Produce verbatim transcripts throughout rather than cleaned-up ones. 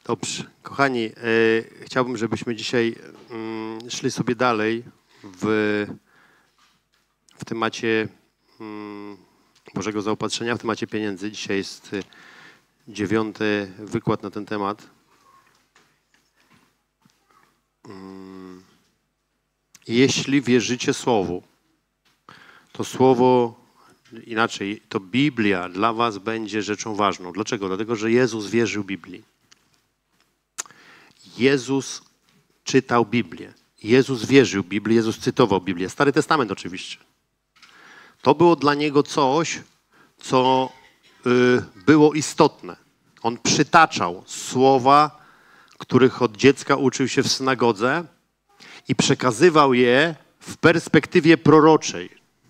Dobrze, kochani, yy, chciałbym, żebyśmy dzisiaj yy, szli sobie dalej w, w temacie yy, Bożego zaopatrzenia, w temacie pieniędzy. Dzisiaj jest yy, dziewiąty wykład na ten temat. Yy, jeśli wierzycie Słowu, to Słowo, inaczej, to Biblia dla was będzie rzeczą ważną. Dlaczego? Dlatego, że Jezus wierzył Biblii. Jezus czytał Biblię. Jezus wierzył Biblii, Jezus cytował Biblię. Stary Testament oczywiście. To było dla Niego coś, co y, było istotne. On przytaczał słowa, których od dziecka uczył się w synagodze i przekazywał je w perspektywie proroczej.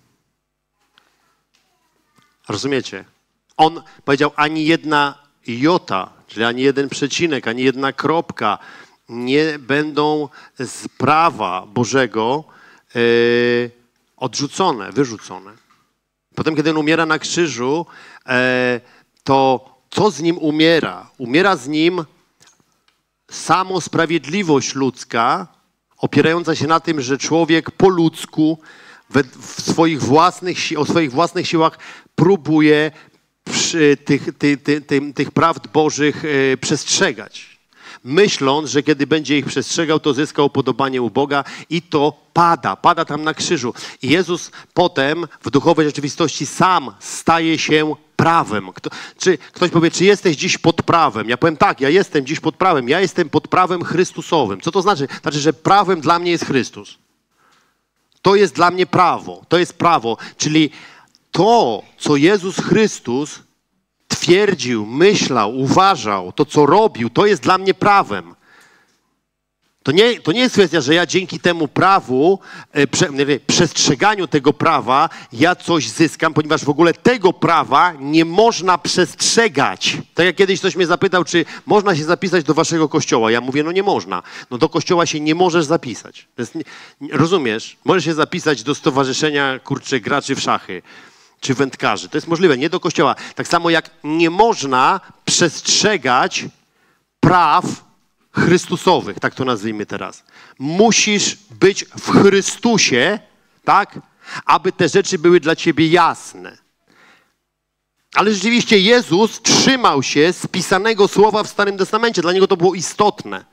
Rozumiecie? On powiedział, ani jedna jota, czyli ani jeden przecinek, ani jedna kropka nie będą z prawa Bożego yy, odrzucone, wyrzucone. Potem, kiedy on umiera na krzyżu, yy, to co z nim umiera? Umiera z nim samosprawiedliwość ludzka, opierająca się na tym, że człowiek po ludzku we, w swoich własnych, o swoich własnych siłach próbuje przy tych, ty, ty, ty, tych prawd Bożych yy, przestrzegać. Myśląc, że kiedy będzie ich przestrzegał, to zyska upodobanie u Boga i to pada, pada tam na krzyżu. I Jezus potem w duchowej rzeczywistości sam staje się prawem. Kto, czy ktoś powie, czy jesteś dziś pod prawem? Ja powiem tak, ja jestem dziś pod prawem. Ja jestem pod prawem Chrystusowym. Co to znaczy? Znaczy, że prawem dla mnie jest Chrystus. To jest dla mnie prawo. To jest prawo, czyli to, co Jezus Chrystus twierdził, myślał, uważał, to, co robił, to jest dla mnie prawem. To nie, to nie jest kwestia, że ja dzięki temu prawu, prze, nie, przestrzeganiu tego prawa, ja coś zyskam, ponieważ w ogóle tego prawa nie można przestrzegać. Tak jak kiedyś ktoś mnie zapytał, czy można się zapisać do waszego kościoła. Ja mówię, no nie można. No do kościoła się nie możesz zapisać. To jest, nie, rozumiesz? Możesz się zapisać do stowarzyszenia, kurczę, graczy w szachy czy wędkarzy. To jest możliwe, nie do kościoła. Tak samo jak nie można przestrzegać praw Chrystusowych, tak to nazwijmy teraz. Musisz być w Chrystusie, tak, aby te rzeczy były dla ciebie jasne. Ale rzeczywiście Jezus trzymał się spisanego słowa w Starym Testamencie. Dla Niego to było istotne.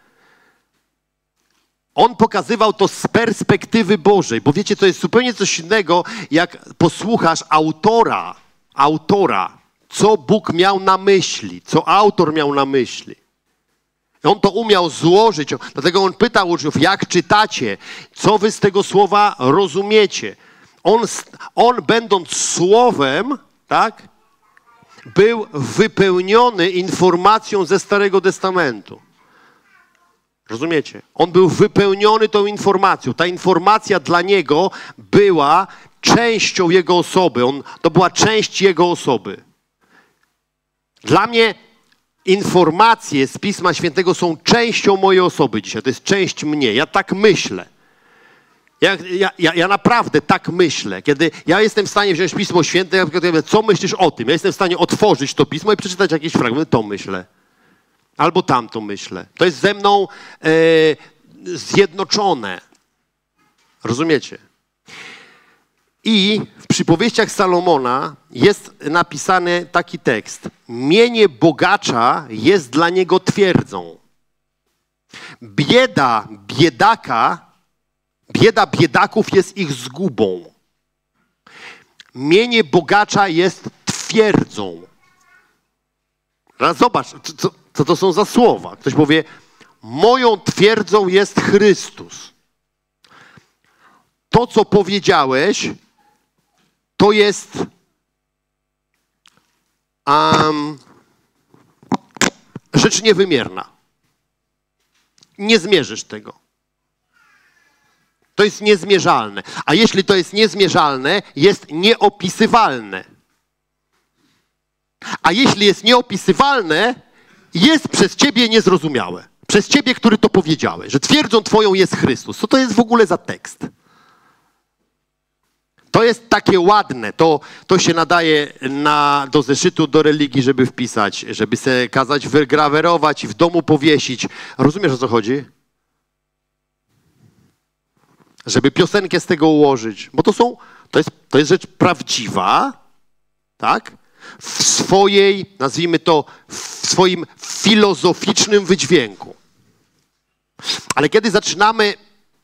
On pokazywał to z perspektywy Bożej, bo wiecie, to jest zupełnie coś innego, jak posłuchasz autora, autora, co Bóg miał na myśli, co autor miał na myśli. On to umiał złożyć, dlatego on pytał uczniów, jak czytacie, co wy z tego słowa rozumiecie. On, on będąc słowem, tak, był wypełniony informacją ze Starego Testamentu. Rozumiecie? On był wypełniony tą informacją. Ta informacja dla niego była częścią jego osoby. On, to była część jego osoby. Dla mnie informacje z Pisma Świętego są częścią mojej osoby dzisiaj. To jest część mnie. Ja tak myślę. Ja, ja, ja, ja naprawdę tak myślę. Kiedy ja jestem w stanie wziąć Pismo Święte, ja mówię, co myślisz o tym? Ja jestem w stanie otworzyć to Pismo i przeczytać jakiś fragment. To myślę. Albo tamto myślę. To jest ze mną e, zjednoczone. Rozumiecie? I w przypowieściach Salomona jest napisany taki tekst. Mienie bogacza jest dla niego twierdzą. Bieda biedaka, bieda biedaków jest ich zgubą. Mienie bogacza jest twierdzą. Teraz zobacz, co, co to są za słowa. Ktoś powie, moją twierdzą jest Chrystus. To, co powiedziałeś, to jest um, rzecz niewymierna. Nie zmierzysz tego. To jest niezmierzalne. A jeśli to jest niezmierzalne, jest nieopisywalne. A jeśli jest nieopisywalne, jest przez ciebie niezrozumiałe. Przez ciebie, który to powiedziałeś, że twierdzą twoją jest Chrystus. Co to jest w ogóle za tekst? To To jest takie ładne, to, to się nadaje na, do zeszytu, do religii, żeby wpisać, żeby sobie kazać wygrawerować i w domu powiesić. Rozumiesz, o co chodzi? Żeby piosenkę z tego ułożyć, bo to są, to jest, to jest rzecz prawdziwa, tak? W swojej, nazwijmy to, w swoim filozoficznym wydźwięku. Ale kiedy zaczynamy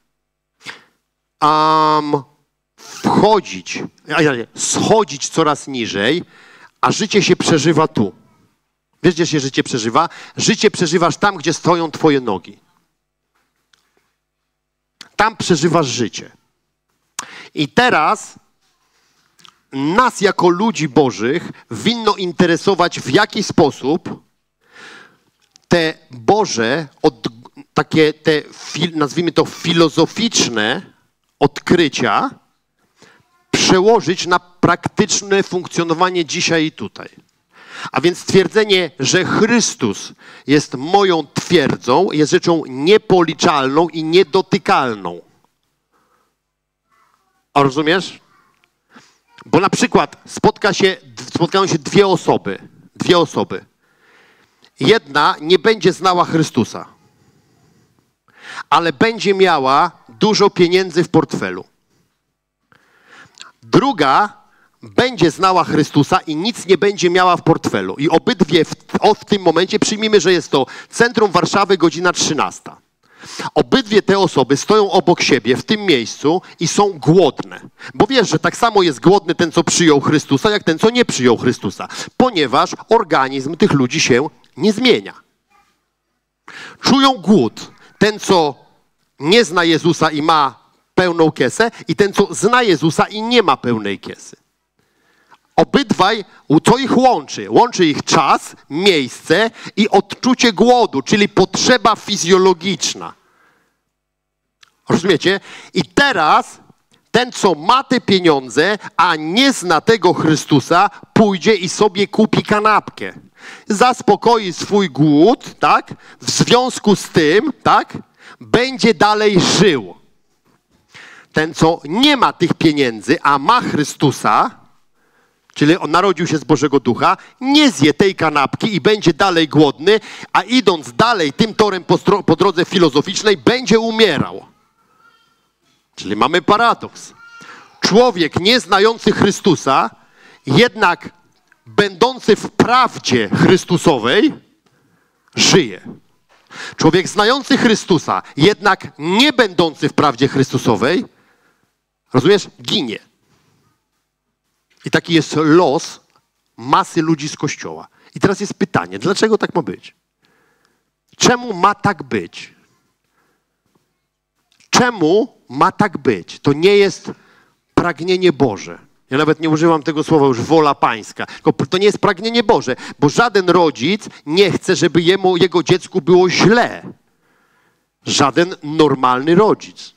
um, wchodzić, a nie, schodzić coraz niżej, a życie się przeżywa tu. Wiesz, gdzie się życie przeżywa? Życie przeżywasz tam, gdzie stoją twoje nogi. Tam przeżywasz życie. I teraz nas jako ludzi bożych winno interesować, w jaki sposób te Boże, od, takie te, nazwijmy to, filozoficzne odkrycia przełożyć na praktyczne funkcjonowanie dzisiaj i tutaj. A więc stwierdzenie, że Chrystus jest moją twierdzą, jest rzeczą niepoliczalną i niedotykalną. A rozumiesz? Bo na przykład spotka się, spotkają się dwie osoby. Dwie osoby. Jedna nie będzie znała Chrystusa, ale będzie miała dużo pieniędzy w portfelu. Druga będzie znała Chrystusa i nic nie będzie miała w portfelu. I obydwie w, o, w tym momencie, przyjmijmy, że jest to centrum Warszawy, godzina trzynasta. Obydwie te osoby stoją obok siebie w tym miejscu i są głodne. Bo wiesz, że tak samo jest głodny ten, co przyjął Chrystusa, jak ten, co nie przyjął Chrystusa. Ponieważ organizm tych ludzi się nie zmienia. Czują głód. Ten, co nie zna Jezusa i ma pełną kiesę, i ten, co zna Jezusa i nie ma pełnej kiesy. Obydwaj, co ich łączy? Łączy ich czas, miejsce i odczucie głodu, czyli potrzeba fizjologiczna. Rozumiecie? I teraz ten, co ma te pieniądze, a nie zna tego Chrystusa, pójdzie i sobie kupi kanapkę. Zaspokoi swój głód, tak? W związku z tym, tak? Będzie dalej żył. Ten, co nie ma tych pieniędzy, a ma Chrystusa, czyli on narodził się z Bożego Ducha, nie zje tej kanapki i będzie dalej głodny, a idąc dalej tym torem po, po drodze filozoficznej, będzie umierał. Czyli mamy paradoks. Człowiek nieznający Chrystusa, jednak będący w prawdzie Chrystusowej, żyje. Człowiek znający Chrystusa, jednak nie będący w prawdzie Chrystusowej, rozumiesz, ginie. I taki jest los masy ludzi z Kościoła. I teraz jest pytanie, dlaczego tak ma być? Czemu ma tak być? Czemu ma tak być? To nie jest pragnienie Boże. Ja nawet nie używam tego słowa już wola pańska. Tylko to nie jest pragnienie Boże, bo żaden rodzic nie chce, żeby jemu, jego dziecku było źle. Żaden normalny rodzic.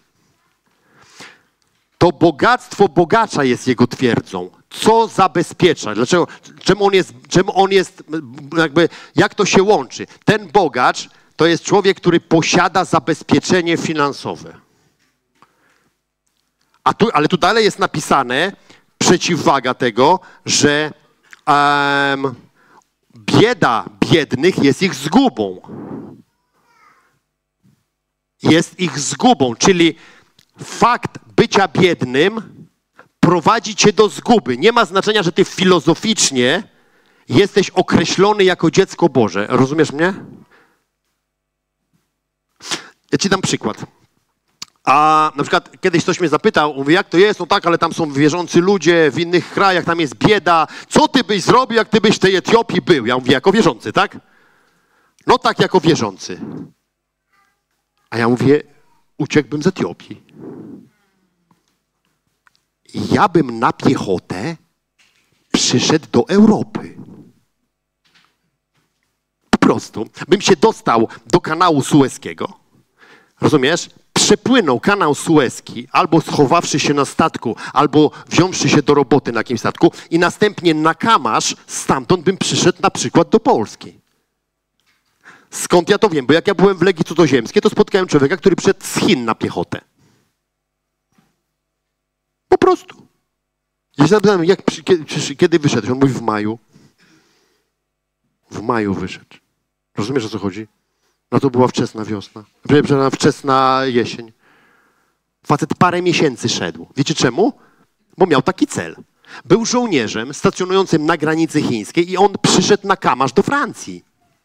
To bogactwo bogacza jest jego twierdzą. Co zabezpiecza? Dlaczego? Czemu on jest, czemu on jest, jakby, jak to się łączy? Ten bogacz to jest człowiek, który posiada zabezpieczenie finansowe. A tu, ale tu dalej jest napisane, przeciwwaga tego, że um, bieda biednych jest ich zgubą. Jest ich zgubą, czyli fakt bycia biednym prowadzi cię do zguby. Nie ma znaczenia, że ty filozoficznie jesteś określony jako dziecko Boże. Rozumiesz mnie? Ja ci dam przykład. A na przykład kiedyś ktoś mnie zapytał, mówi, jak to jest? No tak, ale tam są wierzący ludzie w innych krajach, tam jest bieda. Co ty byś zrobił, jak ty byś w tej Etiopii był? Ja mówię, jako wierzący, tak? No tak, jako wierzący. A ja mówię, uciekłbym z Etiopii. Ja bym na piechotę przyszedł do Europy. Po prostu. Bym się dostał do kanału Sueskiego. Rozumiesz? Przepłynął kanał Suezki, albo schowawszy się na statku, albo wziąwszy się do roboty na jakimś statku i następnie na Kamasz stamtąd bym przyszedł na przykład do Polski. Skąd ja to wiem? Bo jak ja byłem w Legii Cudzoziemskiej, to spotkałem człowieka, który przyszedł z Chin na piechotę. Po prostu. Ja się zapytałem, jak, kiedy, kiedy wyszedł? On mówi, w maju. W maju wyszedł. Rozumiesz, o co chodzi? No to była wczesna wiosna. Przepraszam, wczesna jesień. Facet parę miesięcy szedł. Wiecie czemu? Bo miał taki cel. Był żołnierzem stacjonującym na granicy chińskiej i on przyszedł na kamasz do Francji.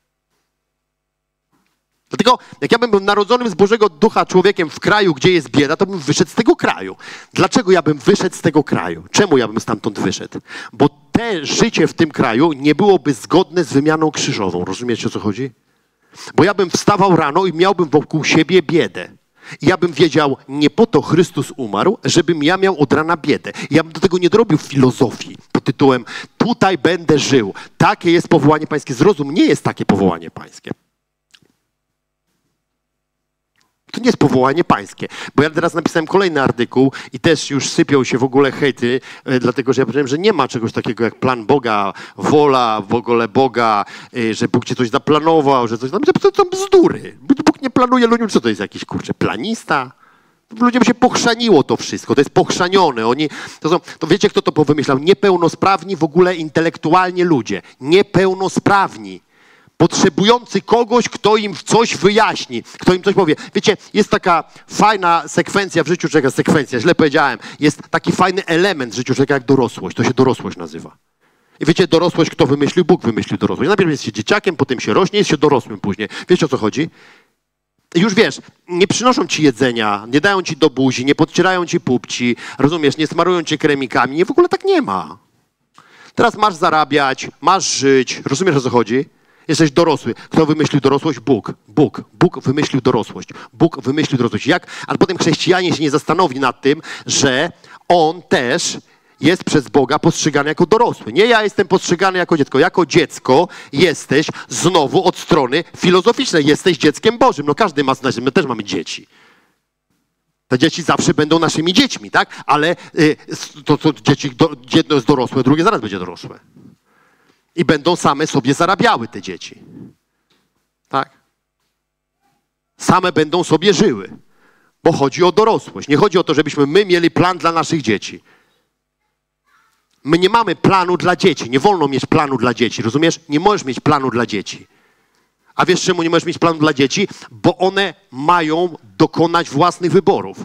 Dlatego, jak ja bym był narodzonym z Bożego Ducha człowiekiem w kraju, gdzie jest bieda, to bym wyszedł z tego kraju. Dlaczego ja bym wyszedł z tego kraju? Czemu ja bym stamtąd wyszedł? Bo te życie w tym kraju nie byłoby zgodne z wymianą krzyżową. Rozumiecie, o co chodzi? Bo ja bym wstawał rano i miałbym wokół siebie biedę. I ja bym wiedział, nie po to Chrystus umarł, żebym ja miał od rana biedę. Ja bym do tego nie dorobił filozofii pod tytułem tutaj będę żył. Takie jest powołanie pańskie. Zrozum, nie jest takie powołanie pańskie. To nie jest powołanie pańskie, bo ja teraz napisałem kolejny artykuł i też już sypią się w ogóle hejty, dlatego że ja powiedziałem, że nie ma czegoś takiego jak plan Boga, wola w ogóle Boga, że Bóg cię coś zaplanował, że coś tam, to są bzdury. Bóg nie planuje ludziom, co to jest jakiś, kurczę, planista? Ludziom się pochrzaniło to wszystko, to jest pochrzanione. Oni, to, są, to wiecie, kto to powymyślał? Niepełnosprawni w ogóle intelektualnie ludzie. Niepełnosprawni. Potrzebujący kogoś, kto im coś wyjaśni, kto im coś powie. Wiecie, jest taka fajna sekwencja w życiu człowieka, sekwencja, źle powiedziałem, jest taki fajny element w życiu człowieka jak dorosłość. To się dorosłość nazywa. I wiecie, dorosłość kto wymyślił? Bóg wymyślił dorosłość. Najpierw jest się dzieciakiem, potem się rośnie, jest się dorosłym później. Wiecie, o co chodzi? I już wiesz, nie przynoszą ci jedzenia, nie dają ci do buzi, nie podcierają ci pupci, rozumiesz, nie smarują cię kremikami. Nie, w ogóle tak nie ma. Teraz masz zarabiać, masz żyć. Rozumiesz, o co chodzi? Jesteś dorosły. Kto wymyślił dorosłość? Bóg. Bóg. Bóg wymyślił dorosłość. Bóg wymyślił dorosłość. Jak? Ale potem chrześcijanin się nie zastanowi nad tym, że on też jest przez Boga postrzegany jako dorosły. Nie ja jestem postrzegany jako dziecko. Jako dziecko jesteś znowu od strony filozoficznej. Jesteś dzieckiem Bożym. No każdy ma, znaczy my też mamy dzieci. Te dzieci zawsze będą naszymi dziećmi, tak? Ale y, to, to dzieci, do, jedno jest dorosłe, drugie zaraz będzie dorosłe. I będą same sobie zarabiały te dzieci. Tak? Same będą sobie żyły. Bo chodzi o dorosłość. Nie chodzi o to, żebyśmy my mieli plan dla naszych dzieci. My nie mamy planu dla dzieci. Nie wolno mieć planu dla dzieci. Rozumiesz? Nie możesz mieć planu dla dzieci. A wiesz, czemu nie możesz mieć planu dla dzieci? Bo one mają dokonać własnych wyborów.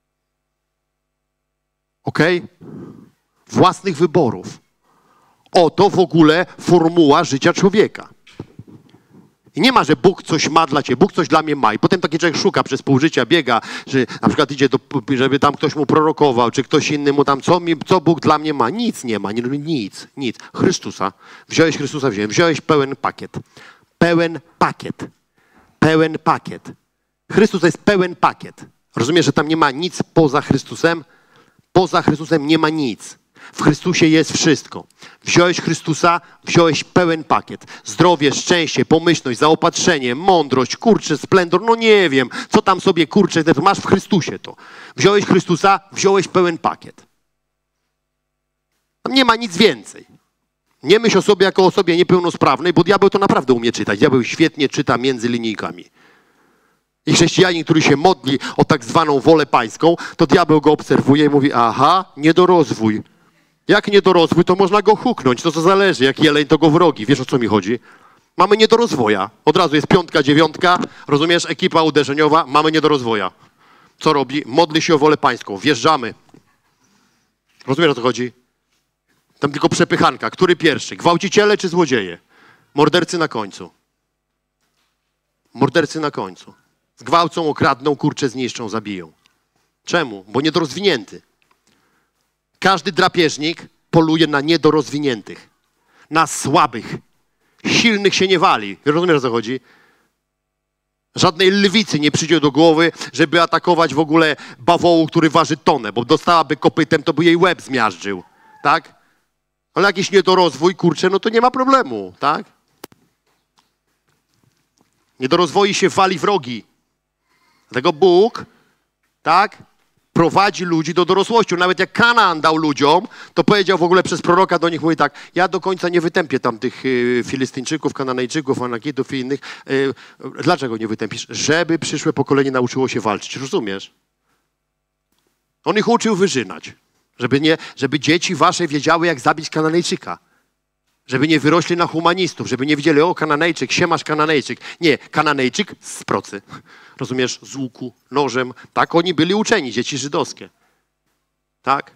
Okej? Własnych wyborów. Oto w ogóle formuła życia człowieka. I nie ma, że Bóg coś ma dla ciebie, Bóg coś dla mnie ma. I potem taki człowiek szuka przez pół życia, biega, że na przykład idzie, do, żeby tam ktoś mu prorokował, czy ktoś inny mu tam, co, mi, co Bóg dla mnie ma. Nic nie ma, nie, nic, nic. Chrystusa. Wziąłeś Chrystusa, wziąłem. Wziąłeś pełen pakiet. Pełen pakiet. Pełen pakiet. Chrystus to jest pełen pakiet. Rozumiesz, że tam nie ma nic poza Chrystusem? Poza Chrystusem nie ma nic. W Chrystusie jest wszystko. Wziąłeś Chrystusa, wziąłeś pełen pakiet. Zdrowie, szczęście, pomyślność, zaopatrzenie, mądrość, kurczę, splendor, no nie wiem, co tam sobie, kurczę, masz w Chrystusie to. Wziąłeś Chrystusa, wziąłeś pełen pakiet. Tam nie ma nic więcej. Nie myśl o sobie jako o osobie niepełnosprawnej, bo diabeł to naprawdę umie czytać. Diabeł świetnie czyta między linijkami. I chrześcijanin, który się modli o tak zwaną wolę pańską, to diabeł go obserwuje i mówi, aha, niedorozwój. Jak niedorozwój, to można go huknąć, to co zależy, jak jeleń, to go wrogi. Wiesz, o co mi chodzi? Mamy niedorozwoja. Od razu jest piątka, dziewiątka, rozumiesz, ekipa uderzeniowa, mamy niedorozwoja. Co robi? Modli się o wolę pańską, wjeżdżamy. Rozumiesz, o co chodzi? Tam tylko przepychanka. Który pierwszy? Gwałciciele czy złodzieje? Mordercy na końcu. Mordercy na końcu. Zgwałcą, okradną, kurczę, zniszczą, zabiją. Czemu? Bo niedorozwinięty. Każdy drapieżnik poluje na niedorozwiniętych, na słabych. Silnych się nie wali. Rozumiesz, o co chodzi? Żadnej lwicy nie przyjdzie do głowy, żeby atakować w ogóle bawołu, który waży tonę, bo dostałaby kopytem, to by jej łeb zmiażdżył. Tak? Ale jakiś niedorozwój, kurczę, no to nie ma problemu. Tak? Niedorozwoi się wali wrogi. Dlatego Bóg, tak, prowadzi ludzi do dorosłości. Nawet jak Kanaan dał ludziom, to powiedział w ogóle przez proroka do nich, mówi tak, ja do końca nie wytępię tam tych y, Filistyńczyków, Kananejczyków, Anakitów i innych. Y, dlaczego nie wytępisz? Żeby przyszłe pokolenie nauczyło się walczyć. Rozumiesz? On ich uczył wyżynać. Żeby, nie, żeby dzieci wasze wiedziały, jak zabić Kananejczyka. Żeby nie wyrośli na humanistów, żeby nie widzieli, o, Kananejczyk, siemasz Kananejczyk. Nie, Kananejczyk z procy. Rozumiesz? Z łuku, nożem. Tak oni byli uczeni, dzieci żydowskie. Tak?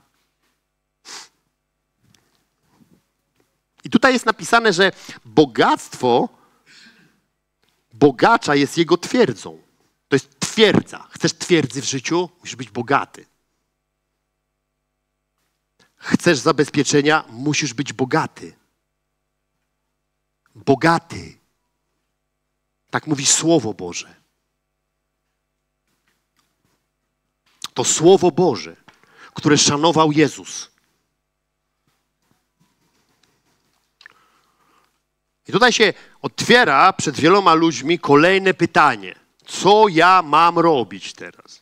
I tutaj jest napisane, że bogactwo bogacza jest jego twierdzą. To jest twierdza. Chcesz twierdzy w życiu? Musisz być bogaty. Chcesz zabezpieczenia? Musisz być bogaty. Bogaty. Tak mówi Słowo Boże. To Słowo Boże, które szanował Jezus. I tutaj się otwiera przed wieloma ludźmi kolejne pytanie. Co ja mam robić teraz?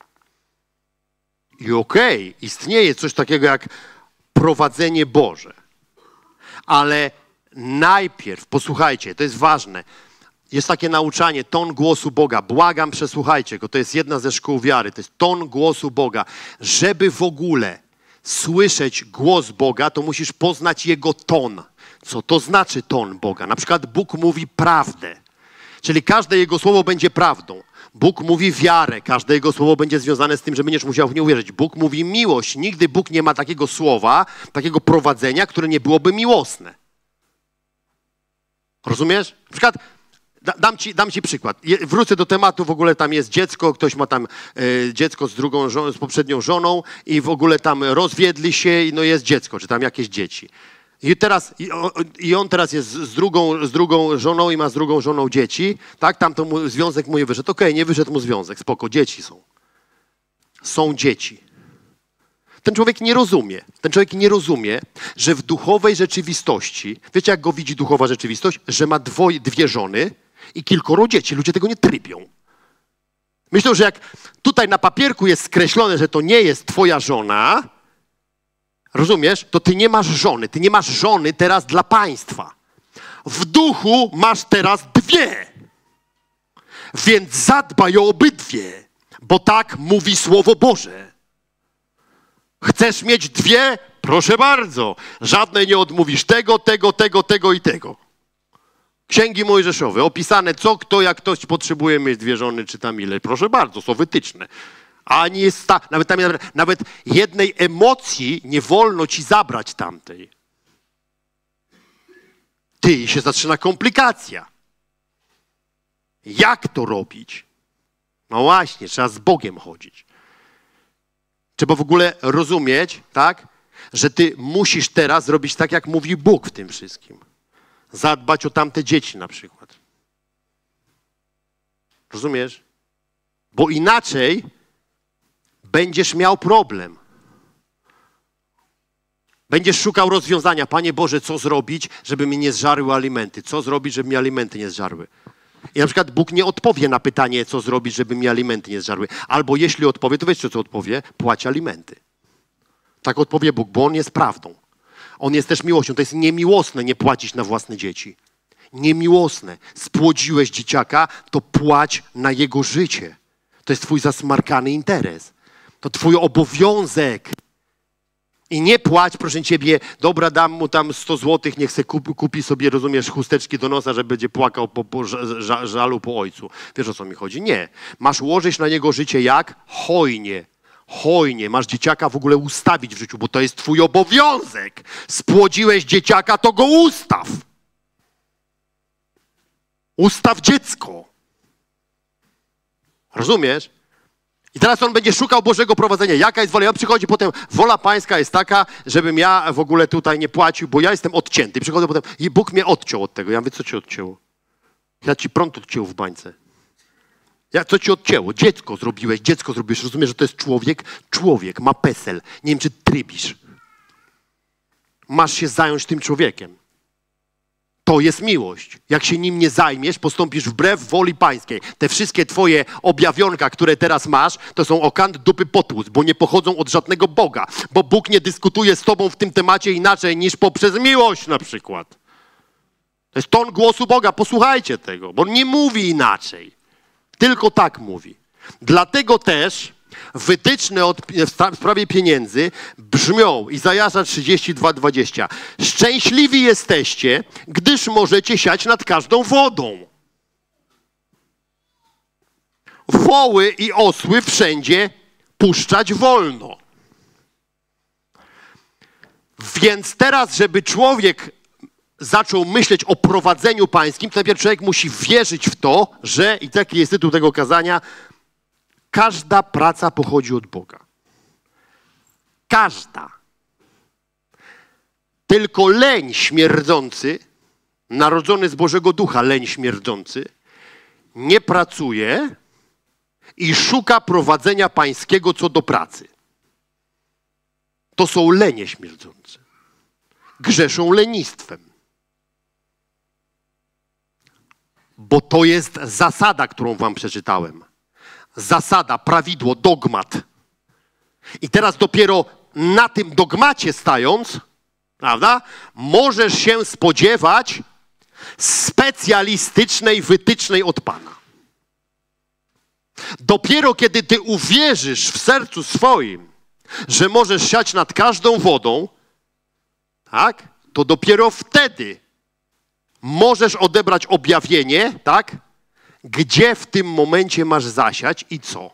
I okej, okay, istnieje coś takiego jak prowadzenie Boże. Ale najpierw, posłuchajcie, to jest ważne, jest takie nauczanie, ton głosu Boga. Błagam, przesłuchajcie go. To jest jedna ze szkół wiary. To jest ton głosu Boga. Żeby w ogóle słyszeć głos Boga, to musisz poznać Jego ton. Co to znaczy ton Boga? Na przykład Bóg mówi prawdę. Czyli każde Jego słowo będzie prawdą. Bóg mówi wiarę. Każde Jego słowo będzie związane z tym, że będziesz musiał w nie uwierzyć. Bóg mówi miłość. Nigdy Bóg nie ma takiego słowa, takiego prowadzenia, które nie byłoby miłosne. Rozumiesz? Na przykład dam ci, dam ci przykład. Wrócę do tematu, w ogóle tam jest dziecko, ktoś ma tam e, dziecko z drugą, żon- z poprzednią żoną i w ogóle tam rozwiedli się i no jest dziecko, czy tam jakieś dzieci. I teraz, i on, i on teraz jest z drugą, z drugą żoną i ma z drugą żoną dzieci, tak? Tam to mu, związek mu nie wyszedł. Okej, okay, nie wyszedł mu związek, spoko, dzieci są. Są dzieci. Ten człowiek nie rozumie. Ten człowiek nie rozumie, że w duchowej rzeczywistości, wiecie jak go widzi duchowa rzeczywistość? Że ma dwoje, dwie żony i kilkoro dzieci. Ludzie tego nie trybią. Myślą, że jak tutaj na papierku jest skreślone, że to nie jest twoja żona, rozumiesz, to ty nie masz żony. Ty nie masz żony teraz dla państwa. W duchu masz teraz dwie. Więc zadbaj o obydwie, bo tak mówi Słowo Boże. Chcesz mieć dwie? Proszę bardzo. Żadnej nie odmówisz tego, tego, tego, tego i tego. Księgi Mojżeszowe, opisane co, kto, jak ktoś potrzebuje mieć dwie żony, czy tam ile. Proszę bardzo, są wytyczne. Ani jest ta, nawet, tam, nawet jednej emocji nie wolno ci zabrać tamtej. Ty, się zaczyna komplikacja. Jak to robić? No właśnie, trzeba z Bogiem chodzić. Trzeba w ogóle rozumieć, tak, że ty musisz teraz robić tak, jak mówi Bóg w tym wszystkim. Zadbać o tamte dzieci na przykład. Rozumiesz? Bo inaczej będziesz miał problem. Będziesz szukał rozwiązania. Panie Boże, co zrobić, żeby mi nie zżarły alimenty? Co zrobić, żeby mi alimenty nie zżarły? I na przykład Bóg nie odpowie na pytanie, co zrobić, żeby mi alimenty nie zżarły. Albo jeśli odpowie, to wiecie, co odpowie? Płać alimenty. Tak odpowie Bóg, bo On jest prawdą. On jest też miłością. To jest niemiłosne nie płacić na własne dzieci. Niemiłosne. Spłodziłeś dzieciaka, to płać na jego życie. To jest twój zasmarkany interes. To twój obowiązek. I nie płać, proszę ciebie, dobra, dam mu tam sto złotych, niech se kupi, kupi sobie, rozumiesz, chusteczki do nosa, że będzie płakał po, po ża, żalu po ojcu. Wiesz, o co mi chodzi? Nie. Masz ułożyć na niego życie jak? Hojnie. Hojnie. Masz dzieciaka w ogóle ustawić w życiu, bo to jest twój obowiązek. Spłodziłeś dzieciaka, to go ustaw. Ustaw dziecko. Rozumiesz? I teraz on będzie szukał Bożego prowadzenia. Jaka jest wola? Ja przychodzi potem, wola pańska jest taka, żebym ja w ogóle tutaj nie płacił, bo ja jestem odcięty. Przychodzę potem i Bóg mnie odciął od tego. Ja mówię, co cię odcięło? Ja ci prąd odcięł w bańce. Ja, co ci odcięło? Dziecko zrobiłeś, dziecko zrobiłeś. Rozumiesz, że to jest człowiek? Człowiek, ma pesel. Nie wiem, czy trybisz. Masz się zająć tym człowiekiem. To jest miłość. Jak się nim nie zajmiesz, postąpisz wbrew woli pańskiej. Te wszystkie twoje objawionka, które teraz masz, to są okant dupy potłuc, bo nie pochodzą od żadnego Boga. Bo Bóg nie dyskutuje z tobą w tym temacie inaczej niż poprzez miłość na przykład. To jest ton głosu Boga. Posłuchajcie tego, bo On nie mówi inaczej. Tylko tak mówi. Dlatego też wytyczne od, w sprawie pieniędzy brzmią, Izajasza trzydzieści dwa, dwadzieścia. Szczęśliwi jesteście, gdyż możecie siać nad każdą wodą. Woły i osły wszędzie puszczać wolno. Więc teraz, żeby człowiek zaczął myśleć o prowadzeniu pańskim, to najpierw człowiek musi wierzyć w to, że, i taki jest tytuł tego kazania, każda praca pochodzi od Boga. Każda. Tylko leń śmierdzący, narodzony z Bożego Ducha leń śmierdzący, nie pracuje i szuka prowadzenia pańskiego co do pracy. To są lenie śmierdzące. Grzeszą lenistwem. Bo to jest zasada, którą wam przeczytałem. Zasada, prawidło, dogmat. I teraz dopiero na tym dogmacie stając, prawda, możesz się spodziewać specjalistycznej wytycznej od Pana. Dopiero kiedy ty uwierzysz w sercu swoim, że możesz siać nad każdą wodą, tak, to dopiero wtedy możesz odebrać objawienie, tak, gdzie w tym momencie masz zasiać i co.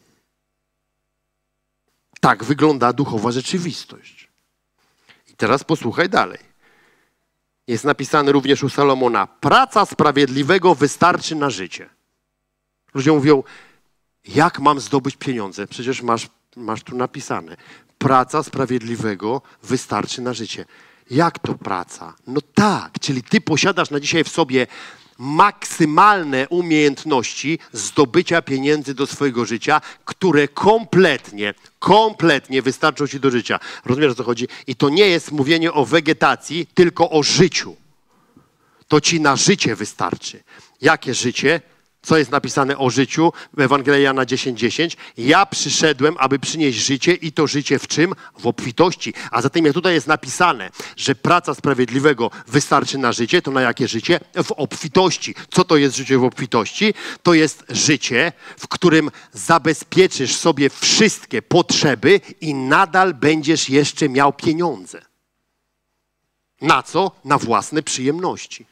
Tak wygląda duchowa rzeczywistość. I teraz posłuchaj dalej. Jest napisane również u Salomona, praca sprawiedliwego wystarczy na życie. Ludzie mówią, jak mam zdobyć pieniądze? Przecież masz, masz tu napisane. Praca sprawiedliwego wystarczy na życie. Jak to praca? No tak, czyli ty posiadasz na dzisiaj w sobie maksymalne umiejętności zdobycia pieniędzy do swojego życia, które kompletnie, kompletnie wystarczą ci do życia. Rozumiesz, o co chodzi? I to nie jest mówienie o wegetacji, tylko o życiu. To ci na życie wystarczy. Jakie życie? Co jest napisane o życiu w Ewangelii Jana dziesięć dziesięć? Ja przyszedłem, aby przynieść życie i to życie w czym? W obfitości. A zatem jak tutaj jest napisane, że praca sprawiedliwego wystarczy na życie, to na jakie życie? W obfitości. Co to jest życie w obfitości? To jest życie, w którym zabezpieczysz sobie wszystkie potrzeby i nadal będziesz jeszcze miał pieniądze. Na co? Na własne przyjemności.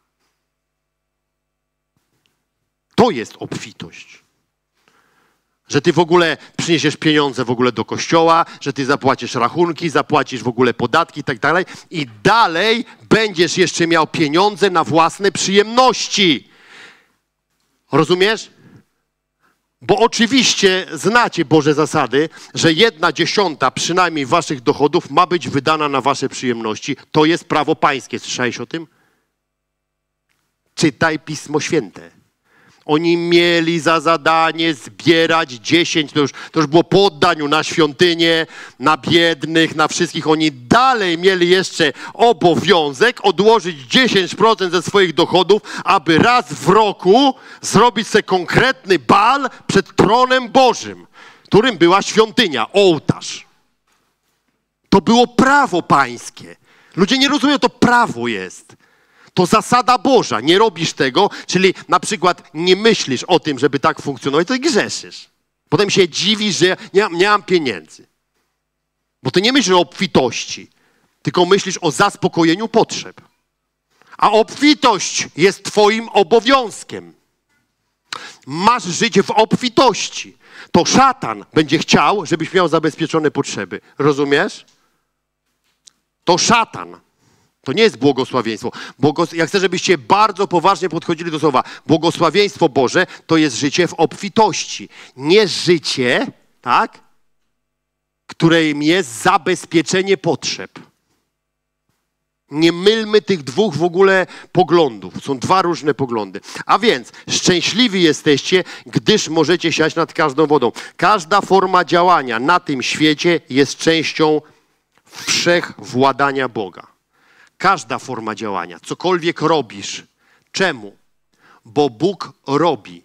To jest obfitość. Że ty w ogóle przyniesiesz pieniądze w ogóle do kościoła, że ty zapłacisz rachunki, zapłacisz w ogóle podatki i tak dalej i dalej będziesz jeszcze miał pieniądze na własne przyjemności. Rozumiesz? Bo oczywiście znacie Boże zasady, że jedna dziesiąta przynajmniej waszych dochodów ma być wydana na wasze przyjemności. To jest prawo pańskie. Słyszałeś o tym? Czytaj Pismo Święte. Oni mieli za zadanie zbierać dziesięć, to już, to już było po oddaniu na świątynię, na biednych, na wszystkich. Oni dalej mieli jeszcze obowiązek odłożyć dziesięć procent ze swoich dochodów, aby raz w roku zrobić sobie konkretny bal przed tronem Bożym, którym była świątynia, ołtarz. To było prawo pańskie. Ludzie nie rozumieją, to prawo jest. To zasada Boża. Nie robisz tego, czyli na przykład nie myślisz o tym, żeby tak funkcjonować, to grzeszysz. Potem się dziwisz, że nie, nie mam pieniędzy. Bo ty nie myślisz o obfitości, tylko myślisz o zaspokojeniu potrzeb. A obfitość jest twoim obowiązkiem. Masz żyć w obfitości. To szatan będzie chciał, żebyś miał zabezpieczone potrzeby. Rozumiesz? To szatan. To nie jest błogosławieństwo. Błogos... Ja chcę, żebyście bardzo poważnie podchodzili do słowa. Błogosławieństwo Boże to jest życie w obfitości. Nie życie, tak, którym jest zabezpieczenie potrzeb. Nie mylmy tych dwóch w ogóle poglądów. Są dwa różne poglądy. A więc szczęśliwi jesteście, gdyż możecie siać nad każdą wodą. Każda forma działania na tym świecie jest częścią wszechwładania Boga. Każda forma działania, cokolwiek robisz. Czemu? Bo Bóg robi.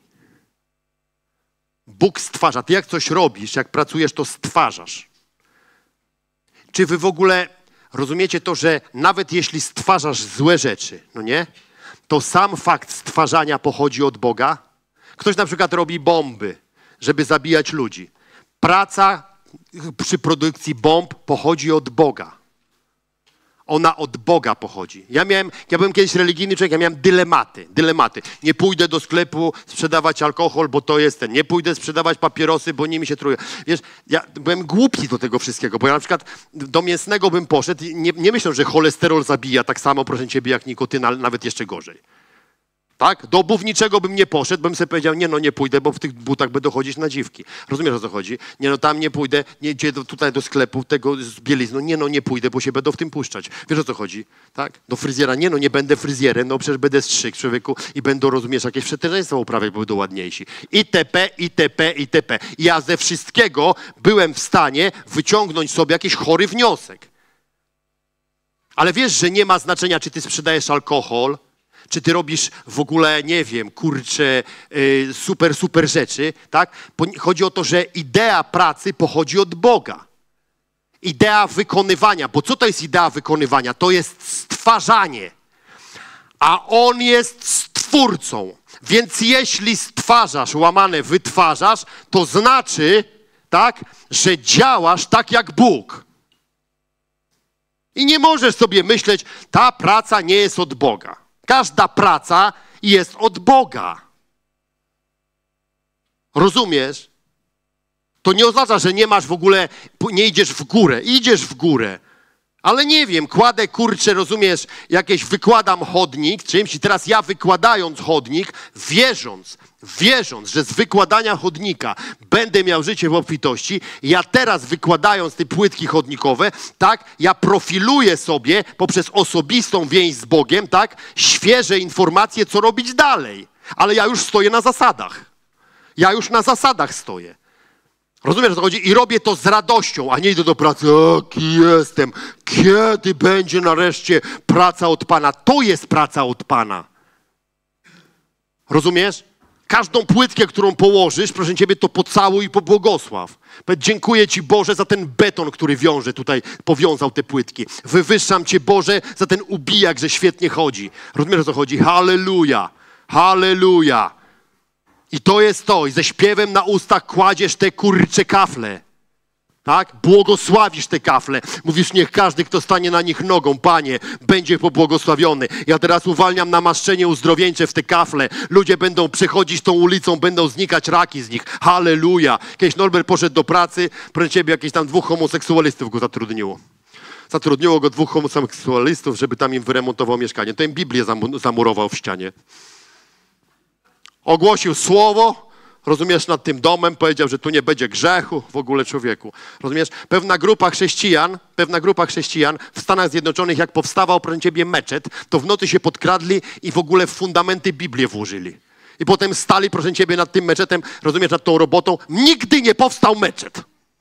Bóg stwarza. Ty jak coś robisz, jak pracujesz, to stwarzasz. Czy wy w ogóle rozumiecie to, że nawet jeśli stwarzasz złe rzeczy, no nie? To sam fakt stwarzania pochodzi od Boga? Ktoś na przykład robi bomby, żeby zabijać ludzi. Praca przy produkcji bomb pochodzi od Boga. Ona od Boga pochodzi. Ja miałem, ja byłem kiedyś religijny człowiek, ja miałem dylematy, dylematy. Nie pójdę do sklepu sprzedawać alkohol, bo to jest ten. Nie pójdę sprzedawać papierosy, bo nimi się truję. Wiesz, ja byłem głupi do tego wszystkiego, bo ja na przykład do mięsnego bym poszedł i nie, nie myślę, że cholesterol zabija tak samo, proszę ciebie, jak nikotyna, nawet jeszcze gorzej. Tak? Do obuwniczego bym nie poszedł, bym sobie powiedział, nie no, nie pójdę, bo w tych butach będę chodzić na dziwki. Rozumiesz, o co chodzi? Nie no, tam nie pójdę, nie idzie do, tutaj do sklepu tego z bielizną, nie no, nie pójdę, bo się będą w tym puszczać. Wiesz, o co chodzi? Tak? Do fryzjera, nie no, nie będę fryzjerem, no przecież będę strzyk człowieku i będą, rozumiesz, jakieś przetężeństwa uprawiać, bo będą ładniejsi. Itp., itp., itp. I ja ze wszystkiego byłem w stanie wyciągnąć sobie jakiś chory wniosek. Ale wiesz, że nie ma znaczenia, czy ty sprzedajesz alkohol, czy ty robisz w ogóle, nie wiem, kurczę, yy, super, super rzeczy, tak? Chodzi o to, że idea pracy pochodzi od Boga. Idea wykonywania, bo co to jest idea wykonywania? To jest stwarzanie, a On jest stwórcą. Więc jeśli stwarzasz, łamane wytwarzasz, to znaczy, tak, że działasz tak jak Bóg. I nie możesz sobie myśleć, ta praca nie jest od Boga. Każda praca jest od Boga. Rozumiesz? To nie oznacza, że nie masz w ogóle, nie idziesz w górę. Idziesz w górę. Ale nie wiem, kładę, kurczę, rozumiesz, jakieś wykładam chodnik czymś i teraz ja wykładając chodnik, wierząc, wierząc, że z wykładania chodnika będę miał życie w obfitości, ja teraz wykładając te płytki chodnikowe, tak, ja profiluję sobie poprzez osobistą więź z Bogiem, tak, świeże informacje, co robić dalej. Ale ja już stoję na zasadach. Ja już na zasadach stoję. Rozumiesz, o co chodzi? I robię to z radością, a nie idę do pracy. Jaki jestem? Kiedy będzie nareszcie praca od Pana? To jest praca od Pana. Rozumiesz? Każdą płytkę, którą położysz, proszę Ciebie, to pocałuj i pobłogosław. Dziękuję Ci, Boże, za ten beton, który wiąże tutaj, powiązał te płytki. Wywyższam Cię, Boże, za ten ubijak, że świetnie chodzi. Rozumiesz, o co chodzi? Halleluja! Halleluja! I to jest to. I ze śpiewem na ustach kładziesz te kurcze kafle. Tak? Błogosławisz te kafle. Mówisz, niech każdy, kto stanie na nich nogą, Panie, będzie pobłogosławiony. Ja teraz uwalniam namaszczenie uzdrowieńcze w te kafle. Ludzie będą przechodzić tą ulicą, będą znikać raki z nich. Halleluja. Kiedyś Norbert poszedł do pracy, proszę Ciebie, jakieś tam dwóch homoseksualistów go zatrudniło. Zatrudniło go dwóch homoseksualistów, żeby tam im wyremontował mieszkanie. To im Biblię zamurował w ścianie. Ogłosił słowo, rozumiesz, nad tym domem, powiedział, że tu nie będzie grzechu w ogóle człowieku. Rozumiesz? Pewna grupa chrześcijan, pewna grupa chrześcijan w Stanach Zjednoczonych, jak powstawał, proszę Ciebie, meczet, to w nocy się podkradli i w ogóle w fundamenty Biblię włożyli. I potem stali, proszę Ciebie, nad tym meczetem, rozumiesz, nad tą robotą. Nigdy nie powstał meczet.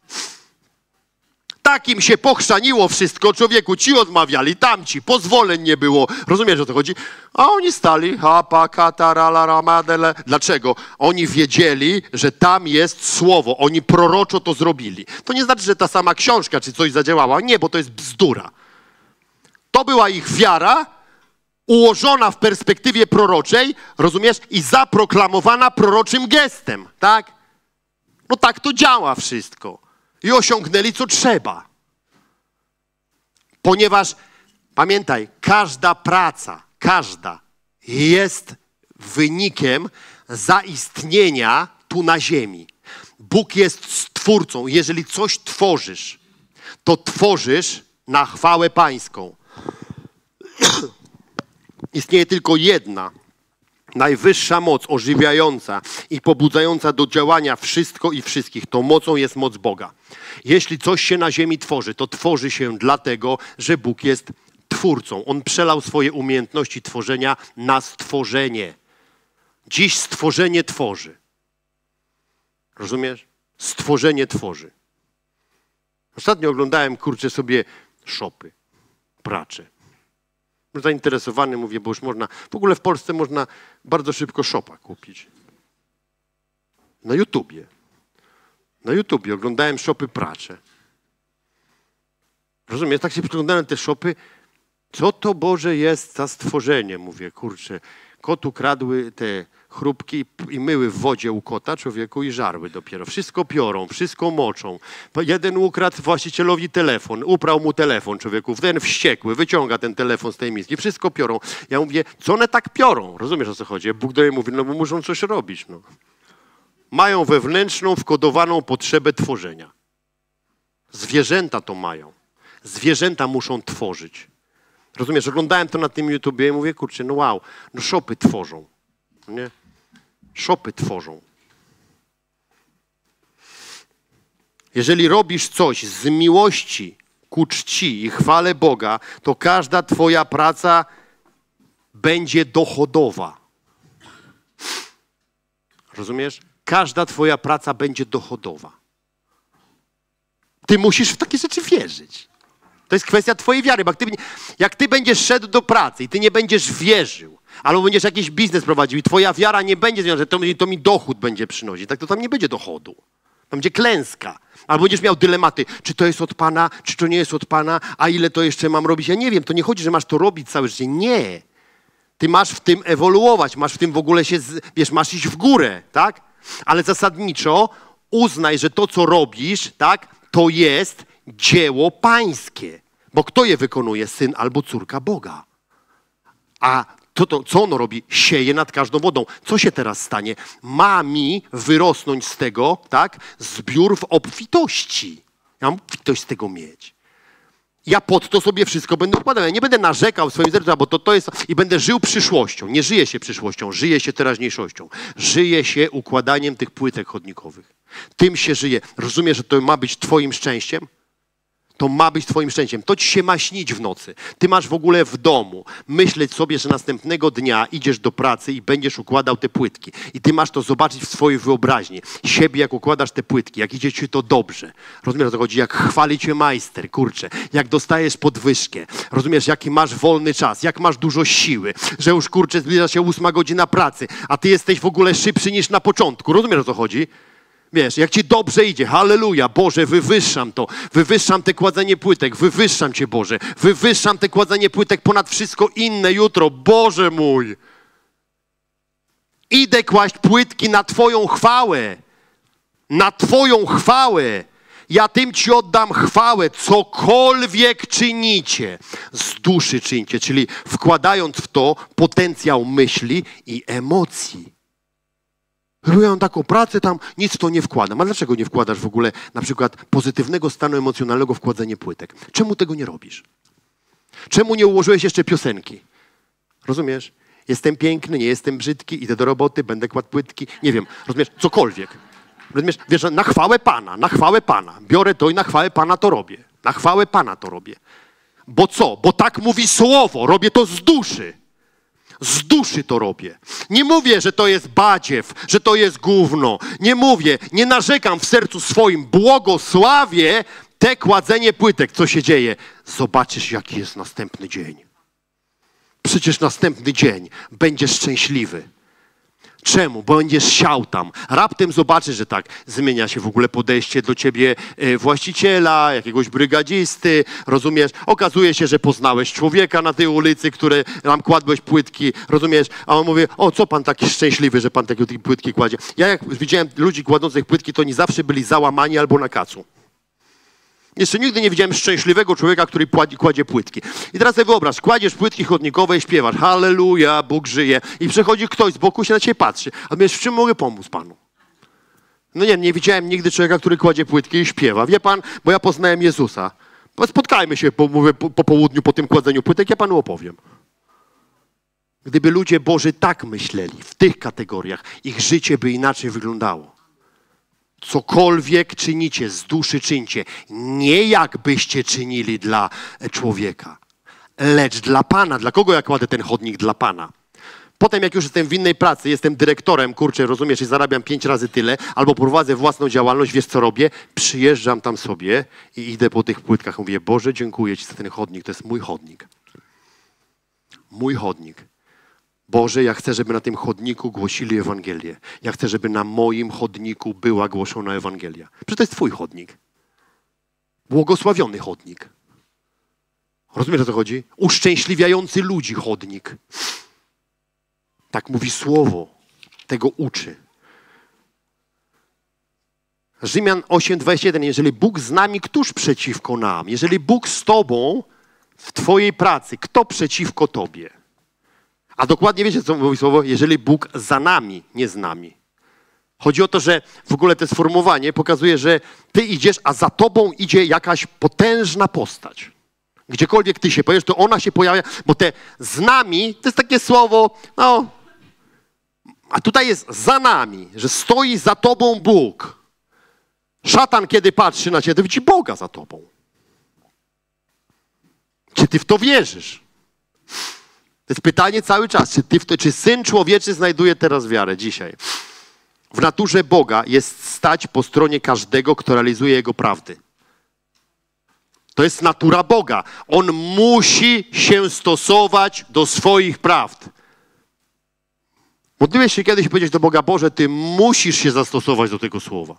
Takim się pochrzaniło wszystko, człowieku, ci odmawiali, tamci, pozwoleń nie było. Rozumiesz, o co chodzi? A oni stali, hapa, katarala, ramadele. Dlaczego? Oni wiedzieli, że tam jest słowo. Oni proroczo to zrobili. To nie znaczy, że ta sama książka czy coś zadziałała. Nie, bo to jest bzdura. To była ich wiara, ułożona w perspektywie proroczej, rozumiesz? I zaproklamowana proroczym gestem, tak? No tak to działa wszystko. I osiągnęli, co trzeba. Ponieważ, pamiętaj, każda praca, każda jest wynikiem zaistnienia tu na ziemi. Bóg jest stwórcą. Jeżeli coś tworzysz, to tworzysz na chwałę Pańską. Istnieje tylko jedna najwyższa moc ożywiająca i pobudzająca do działania wszystko i wszystkich. Tą mocą jest moc Boga. Jeśli coś się na ziemi tworzy, to tworzy się dlatego, że Bóg jest twórcą. On przelał swoje umiejętności tworzenia na stworzenie. Dziś stworzenie tworzy. Rozumiesz? Stworzenie tworzy. Ostatnio oglądałem, kurczę, sobie szopy, pracze. Zainteresowany, mówię, bo już można, w ogóle w Polsce można bardzo szybko szopa kupić. Na YouTubie. Na YouTubie oglądałem szopy pracze. Rozumiesz, tak się przyglądałem te szopy, co to Boże jest za stworzenie, mówię, kurczę, Kotu kradły te chrupki i myły w wodzie u kota, człowieku, i żarły dopiero. Wszystko piorą, wszystko moczą. Jeden ukradł właścicielowi telefon, uprał mu telefon, człowieku. Ten wściekły, wyciąga ten telefon z tej miski. Wszystko piorą. Ja mówię, co one tak piorą? Rozumiesz, o co chodzi? Bóg do niej mówi, no bo muszą coś robić. No. Mają wewnętrzną, wkodowaną potrzebę tworzenia. Zwierzęta to mają. Zwierzęta muszą tworzyć. Rozumiesz, oglądałem to na tym YouTubie i mówię, kurczę, no wow, no szopy tworzą. Nie? Szopy tworzą. Jeżeli robisz coś z miłości ku czci i chwale Boga, to każda twoja praca będzie dochodowa. Rozumiesz? Każda twoja praca będzie dochodowa. Ty musisz w takie rzeczy wierzyć. To jest kwestia twojej wiary, bo jak ty, jak ty będziesz szedł do pracy i ty nie będziesz wierzył, albo będziesz jakiś biznes prowadził i twoja wiara nie będzie związana, że to, to mi dochód będzie przynosić, tak to tam nie będzie dochodu. Tam będzie klęska. Albo będziesz miał dylematy, czy to jest od Pana, czy to nie jest od Pana, a ile to jeszcze mam robić. Ja nie wiem, to nie chodzi, że masz to robić całe życie. Nie. Ty masz w tym ewoluować, masz w tym w ogóle się, wiesz, masz iść w górę, tak? Ale zasadniczo uznaj, że to, co robisz, tak, to jest dzieło pańskie. Bo kto je wykonuje? Syn albo córka Boga. A to, to, co ono robi? Sieje nad każdą wodą. Co się teraz stanie? Ma mi wyrosnąć z tego, tak, zbiór w obfitości. Ja mam obfitość z tego mieć. Ja pod to sobie wszystko będę układał. Ja nie będę narzekał w swoim sercu, bo to, to jest... I będę żył przyszłością. Nie żyje się przyszłością, żyje się teraźniejszością. Żyje się układaniem tych płytek chodnikowych. Tym się żyje. Rozumiesz, że to ma być twoim szczęściem? To ma być twoim szczęściem. To ci się ma śnić w nocy. Ty masz w ogóle w domu myśleć sobie, że następnego dnia idziesz do pracy i będziesz układał te płytki. I ty masz to zobaczyć w swojej wyobraźni. Siebie, jak układasz te płytki, jak idzie ci to dobrze. Rozumiesz, o co chodzi? Jak chwali cię majster, kurczę. Jak dostajesz podwyżkę. Rozumiesz, jaki masz wolny czas. Jak masz dużo siły. Że już, kurczę, zbliża się ósma godzina pracy. A ty jesteś w ogóle szybszy niż na początku. Rozumiesz, o co chodzi? Wiesz, jak ci dobrze idzie, halleluja, Boże, wywyższam to, wywyższam te kładzenie płytek, wywyższam Cię, Boże, wywyższam te kładzenie płytek ponad wszystko inne jutro, Boże mój. Idę kłaść płytki na Twoją chwałę, na Twoją chwałę. Ja tym Ci oddam chwałę, cokolwiek czynicie, z duszy czyńcie, czyli wkładając w to potencjał myśli i emocji. Ja mam taką pracę, tam nic to nie wkładam. A dlaczego nie wkładasz w ogóle na przykład pozytywnego stanu emocjonalnego w kładzenie płytek? Czemu tego nie robisz? Czemu nie ułożyłeś jeszcze piosenki? Rozumiesz? Jestem piękny, nie jestem brzydki, idę do roboty, będę kładł płytki. Nie wiem, rozumiesz? Cokolwiek. Rozumiesz? Wiesz, na chwałę Pana, na chwałę Pana. Biorę to i na chwałę Pana to robię. Na chwałę Pana to robię. Bo co? Bo tak mówi Słowo. Robię to z duszy. Z duszy to robię. Nie mówię, że to jest badziew, że to jest gówno. Nie mówię, nie narzekam w sercu swoim. Błogosławię te kładzenie płytek. Co się dzieje? Zobaczysz, jaki jest następny dzień. Przecież następny dzień będziesz szczęśliwy. Czemu? Bo będziesz siał tam. Raptem zobaczysz, że tak zmienia się w ogóle podejście do ciebie właściciela, jakiegoś brygadzisty, rozumiesz? Okazuje się, że poznałeś człowieka na tej ulicy, który nam kładłeś płytki, rozumiesz? A on mówi, o co pan taki szczęśliwy, że pan takie płytki kładzie? Ja jak widziałem ludzi kładących płytki, to oni zawsze byli załamani albo na kacu. Jeszcze nigdy nie widziałem szczęśliwego człowieka, który kładzie płytki. I teraz sobie wyobraź, kładziesz płytki chodnikowe i śpiewasz halleluja, Bóg żyje. I przychodzi ktoś z boku, się na ciebie patrzy. A wiesz, w czym mogę pomóc Panu? No nie, nie widziałem nigdy człowieka, który kładzie płytki i śpiewa. Wie Pan, bo ja poznałem Jezusa. Spotkajmy się po, mówię, po, po południu, po tym kładzeniu płytek, ja Panu opowiem. Gdyby ludzie Boży tak myśleli, w tych kategoriach, ich życie by inaczej wyglądało. Cokolwiek czynicie, z duszy czyńcie, nie jakbyście czynili dla człowieka, lecz dla Pana. Dla kogo ja kładę ten chodnik? Dla Pana. Potem jak już jestem w innej pracy, jestem dyrektorem, kurczę, rozumiesz, i zarabiam pięć razy tyle, albo prowadzę własną działalność, wiesz co robię? Przyjeżdżam tam sobie i idę po tych płytkach. Mówię, Boże, dziękuję Ci za ten chodnik, to jest mój chodnik. Mój chodnik. Boże, ja chcę, żeby na tym chodniku głosili Ewangelię. Ja chcę, żeby na moim chodniku była głoszona Ewangelia. Przecież to jest Twój chodnik. Błogosławiony chodnik. Rozumiesz, o co chodzi? Uszczęśliwiający ludzi chodnik. Tak mówi Słowo. Tego uczy. Rzymian osiem, dwadzieścia jeden. Jeżeli Bóg z nami, któż przeciwko nam? Jeżeli Bóg z tobą w twojej pracy, kto przeciwko tobie? A dokładnie wiecie, co mówi Słowo? Jeżeli Bóg za nami, nie z nami. Chodzi o to, że w ogóle to sformułowanie pokazuje, że ty idziesz, a za tobą idzie jakaś potężna postać. Gdziekolwiek ty się pojawisz, to ona się pojawia, bo te z nami, to jest takie słowo, no, a tutaj jest za nami, że stoi za tobą Bóg. Szatan, kiedy patrzy na ciebie, to widzi Boga za tobą. Czy ty w to wierzysz? To jest pytanie cały czas, czy, ty w to, czy Syn Człowieczy znajduje teraz wiarę dzisiaj? W naturze Boga jest stać po stronie każdego, kto realizuje Jego prawdy. To jest natura Boga. On musi się stosować do swoich prawd. Modliłeś się kiedyś powiedzieć do Boga, Boże, Ty musisz się zastosować do tego słowa.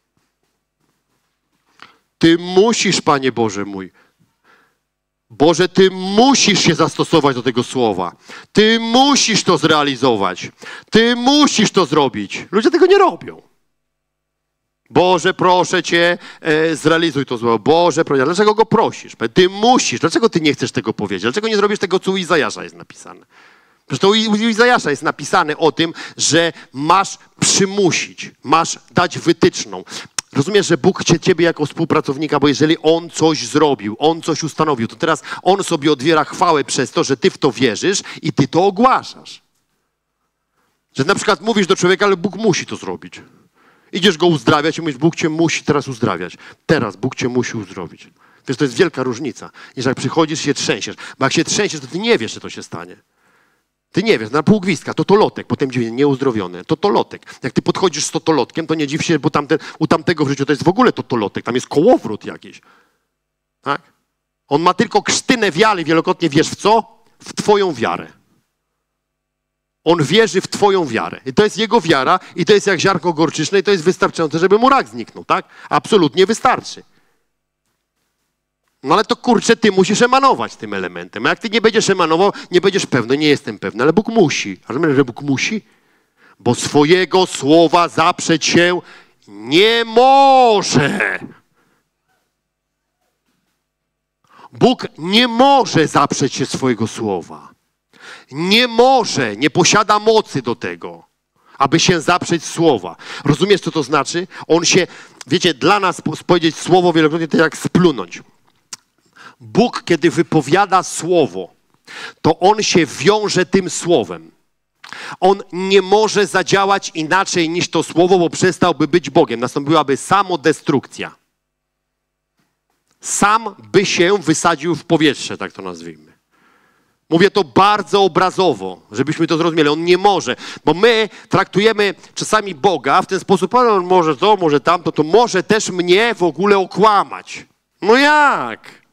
Ty musisz, Panie Boże mój. Boże, Ty musisz się zastosować do tego słowa. Ty musisz to zrealizować. Ty musisz to zrobić. Ludzie tego nie robią. Boże, proszę Cię, e, zrealizuj to słowo. Boże, proszę. Dlaczego go prosisz? Ty musisz. Dlaczego Ty nie chcesz tego powiedzieć? Dlaczego nie zrobisz tego, co u Izajasza jest napisane? Przecież to u Izajasza jest napisane o tym, że masz przymusić, masz dać wytyczną. Rozumiesz, że Bóg chce ciebie jako współpracownika, bo jeżeli On coś zrobił, On coś ustanowił, to teraz On sobie odbiera chwałę przez to, że ty w to wierzysz i ty to ogłaszasz. Że na przykład mówisz do człowieka, ale Bóg musi to zrobić. Idziesz go uzdrawiać i mówisz, Bóg cię musi teraz uzdrawiać. Teraz Bóg cię musi uzdrowić. Wiesz, to jest wielka różnica. Jeżeli przychodzisz, się trzęsiesz. Bo jak się trzęsiesz, to ty nie wiesz, że to się stanie. Ty nie wiesz, na pół gwizdka, to to lotek, potem dziwnie, nieuzdrowiony, to to lotek. Jak ty podchodzisz z totolotkiem, to nie dziw się, bo tamten, u tamtego w życiu to jest w ogóle totolotek, tam jest kołowrót jakiś. Tak? On ma tylko krztynę wiary, wielokrotnie wiesz w co? W twoją wiarę. On wierzy w twoją wiarę. I to jest jego wiara i to jest jak ziarnko gorczyczne i to jest wystarczające, żeby mu rak zniknął, tak? Absolutnie wystarczy. No ale to kurczę, ty musisz emanować tym elementem. A jak ty nie będziesz emanował, nie będziesz pewny, nie jestem pewny, ale Bóg musi. A rozumiesz, że Bóg musi? Bo swojego słowa zaprzeć się nie może. Bóg nie może zaprzeć się swojego słowa. Nie może, nie posiada mocy do tego, aby się zaprzeć słowa. Rozumiesz, co to znaczy? On się, wiecie, dla nas powiedzieć słowo wielokrotnie to jak splunąć. Bóg, kiedy wypowiada słowo, to On się wiąże tym słowem. On nie może zadziałać inaczej niż to słowo, bo przestałby być Bogiem. Nastąpiłaby samodestrukcja. Sam by się wysadził w powietrze, tak to nazwijmy. Mówię to bardzo obrazowo, żebyśmy to zrozumieli. On nie może, bo my traktujemy czasami Boga w ten sposób, ale on może to, może tamto, to może też mnie w ogóle okłamać. No jak?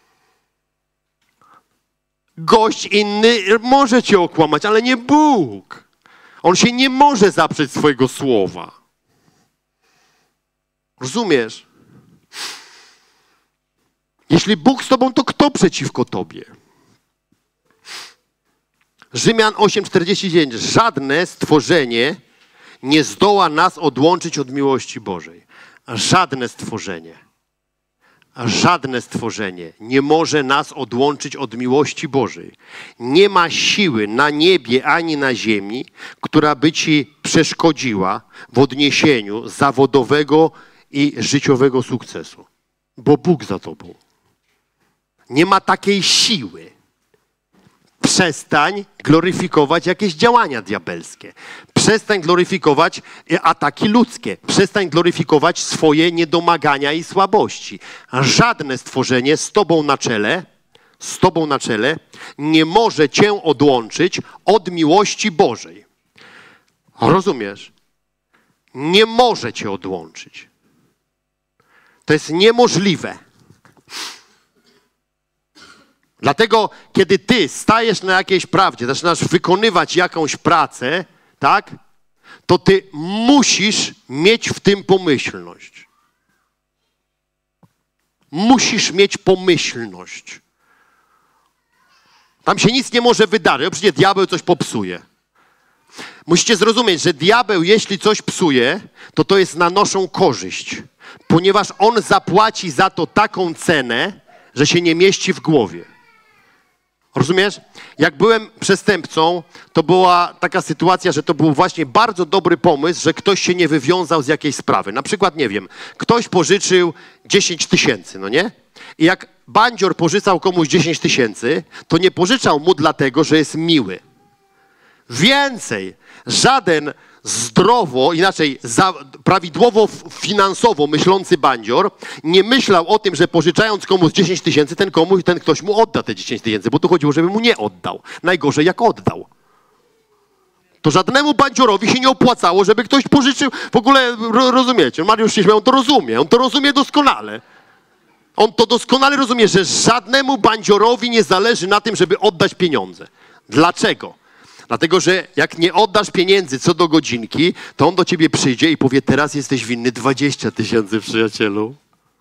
Gość inny może cię okłamać, ale nie Bóg. On się nie może zaprzeć swojego słowa. Rozumiesz? Jeśli Bóg z tobą, to kto przeciwko tobie? Rzymian osiem, czterdzieści dziewięć. Żadne stworzenie nie zdoła nas odłączyć od miłości Bożej. Żadne stworzenie. Żadne stworzenie nie może nas odłączyć od miłości Bożej. Nie ma siły na niebie ani na ziemi, która by ci przeszkodziła w odniesieniu zawodowego i życiowego sukcesu. Bo Bóg za tobą. Nie ma takiej siły. Przestań gloryfikować jakieś działania diabelskie. Przestań gloryfikować ataki ludzkie. Przestań gloryfikować swoje niedomagania i słabości. Żadne stworzenie z tobą na czele, z tobą na czele nie może cię odłączyć od miłości Bożej. Rozumiesz? Nie może cię odłączyć. To jest niemożliwe. Dlatego, kiedy ty stajesz na jakiejś prawdzie, zaczynasz wykonywać jakąś pracę, tak, to ty musisz mieć w tym pomyślność. Musisz mieć pomyślność. Tam się nic nie może wydarzyć, przecież diabeł coś popsuje. Musicie zrozumieć, że diabeł, jeśli coś psuje, to to jest na naszą korzyść, ponieważ on zapłaci za to taką cenę, że się nie mieści w głowie. Rozumiesz? Jak byłem przestępcą, to była taka sytuacja, że to był właśnie bardzo dobry pomysł, że ktoś się nie wywiązał z jakiejś sprawy. Na przykład, nie wiem, ktoś pożyczył dziesięć tysięcy, no nie? I jak bandzior pożyczał komuś dziesięć tysięcy, to nie pożyczał mu dlatego, że jest miły. Więcej, żaden zdrowo, inaczej za, prawidłowo finansowo myślący bandzior nie myślał o tym, że pożyczając komuś dziesięć tysięcy, ten komuś, ten ktoś mu odda te dziesięć tysięcy, bo tu chodziło, żeby mu nie oddał. Najgorzej jak oddał. To żadnemu bandziorowi się nie opłacało, żeby ktoś pożyczył, w ogóle ro, rozumiecie, Mariusz się śmiał, on to rozumie, on to rozumie doskonale. On to doskonale rozumie, że żadnemu bandziorowi nie zależy na tym, żeby oddać pieniądze. Dlaczego? Dlatego, że jak nie oddasz pieniędzy co do godzinki, to on do ciebie przyjdzie i powie, teraz jesteś winny dwadzieścia tysięcy, przyjacielu.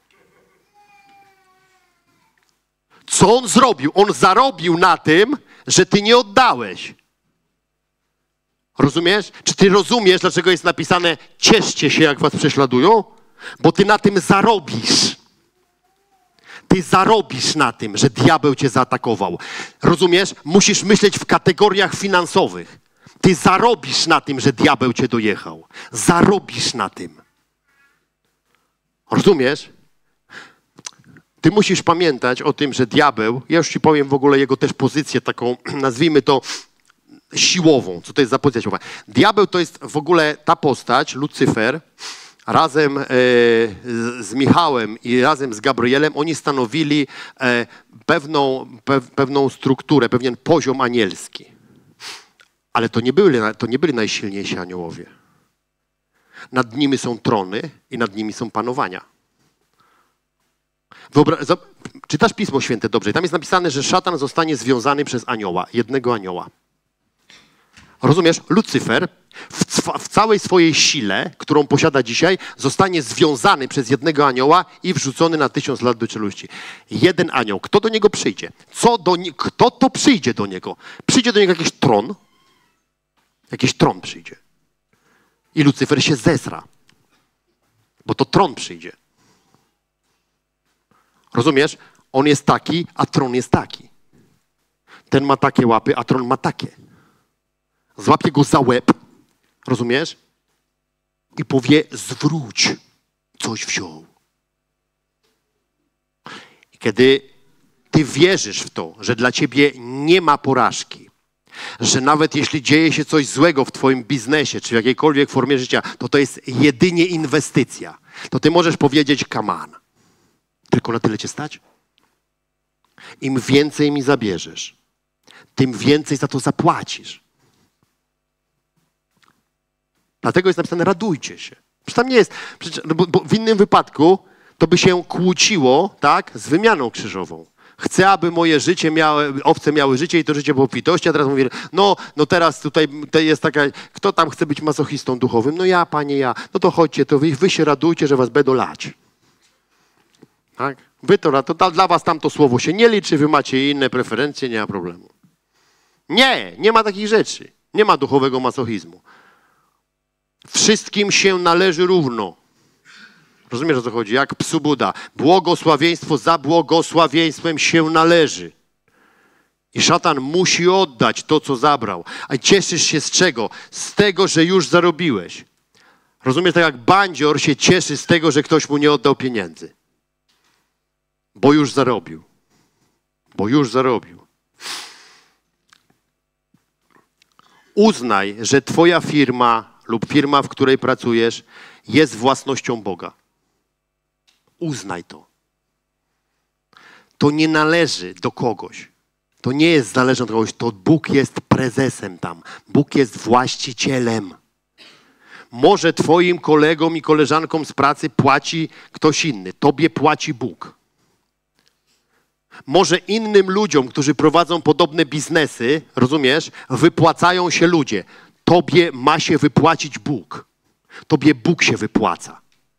Co on zrobił? On zarobił na tym, że ty nie oddałeś. Rozumiesz? Czy ty rozumiesz, dlaczego jest napisane cieszcie się, jak was prześladują? Bo ty na tym zarobisz. Ty zarobisz na tym, że diabeł cię zaatakował. Rozumiesz? Musisz myśleć w kategoriach finansowych. Ty zarobisz na tym, że diabeł cię dojechał. Zarobisz na tym. Rozumiesz? Ty musisz pamiętać o tym, że diabeł, ja już ci powiem w ogóle jego też pozycję taką, nazwijmy to siłową. Co to jest za pozycja siłowa? Diabeł to jest w ogóle ta postać, Lucyfer, razem e, z, z Michałem i razem z Gabrielem, oni stanowili e, pewną, pe, pewną strukturę, pewien poziom anielski. Ale to nie, byli, to nie byli najsilniejsi aniołowie. Nad nimi są trony i nad nimi są panowania. Wyobra- Czytasz Pismo Święte dobrze. Tam jest napisane, że szatan zostanie związany przez anioła, jednego anioła. Rozumiesz? Lucyfer w, cwa- w całej swojej sile, którą posiada dzisiaj, zostanie związany przez jednego anioła i wrzucony na tysiąc lat do czeluści. Jeden anioł. Kto do niego przyjdzie? Co do nie- Kto to przyjdzie do niego? Przyjdzie do niego jakiś tron. Jakiś tron przyjdzie. I Lucyfer się zesra. Bo to tron przyjdzie. Rozumiesz? On jest taki, a tron jest taki. Ten ma takie łapy, a tron ma takie. Złapie go za łeb, rozumiesz? I powie, zwróć, coś wziął. I kiedy ty wierzysz w to, że dla ciebie nie ma porażki, że nawet jeśli dzieje się coś złego w twoim biznesie, czy w jakiejkolwiek formie życia, to to jest jedynie inwestycja, to ty możesz powiedzieć, come on. Tylko na tyle cię stać? Im więcej mi zabierzesz, tym więcej za to zapłacisz. Dlatego jest napisane, radujcie się. Przecież tam nie jest, przecież, bo, bo w innym wypadku to by się kłóciło, tak, z wymianą krzyżową. Chcę, aby moje życie miały, owce miały życie i to życie było obfitości, a teraz mówię, no, no teraz tutaj, tutaj jest taka, kto tam chce być masochistą duchowym? No ja, panie, ja. No to chodźcie, to wy, wy się radujcie, że was będą lać. Tak? Wy to, to dla was tamto słowo się nie liczy, wy macie inne preferencje, nie ma problemu. Nie, nie ma takich rzeczy. Nie ma duchowego masochizmu. Wszystkim się należy równo. Rozumiesz, o co chodzi? Jak psu Buda. Błogosławieństwo za błogosławieństwem się należy. I szatan musi oddać to, co zabrał. A cieszysz się z czego? Z tego, że już zarobiłeś. Rozumiesz, tak jak bandzior się cieszy z tego, że ktoś mu nie oddał pieniędzy. Bo już zarobił. Bo już zarobił. Uznaj, że twoja firma lub firma, w której pracujesz, jest własnością Boga. Uznaj to. To nie należy do kogoś. To nie jest zależne od kogoś. To Bóg jest prezesem tam. Bóg jest właścicielem. Może twoim kolegom i koleżankom z pracy płaci ktoś inny. Tobie płaci Bóg. Może innym ludziom, którzy prowadzą podobne biznesy, rozumiesz, wypłacają się ludzie. Tobie ma się wypłacić Bóg. Tobie Bóg się wypłaca.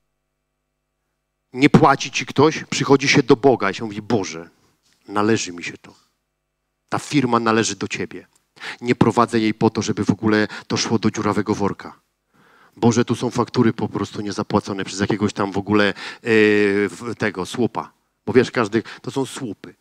Nie płaci ci ktoś, przychodzi się do Boga i się mówi, Boże, należy mi się to. Ta firma należy do Ciebie. Nie prowadzę jej po to, żeby w ogóle to szło do dziurawego worka. Boże, tu są faktury po prostu niezapłacone przez jakiegoś tam w ogóle yy, tego słupa. Bo wiesz, każdy, to są słupy.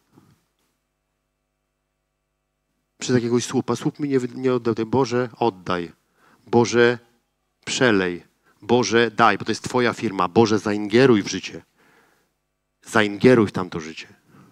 Przez jakiegoś słupa. Słup mi nie, nie oddał. Boże, oddaj. Boże, przelej. Boże, daj, bo to jest twoja firma. Boże, zaingeruj w życie. Zaingeruj w tamto życie.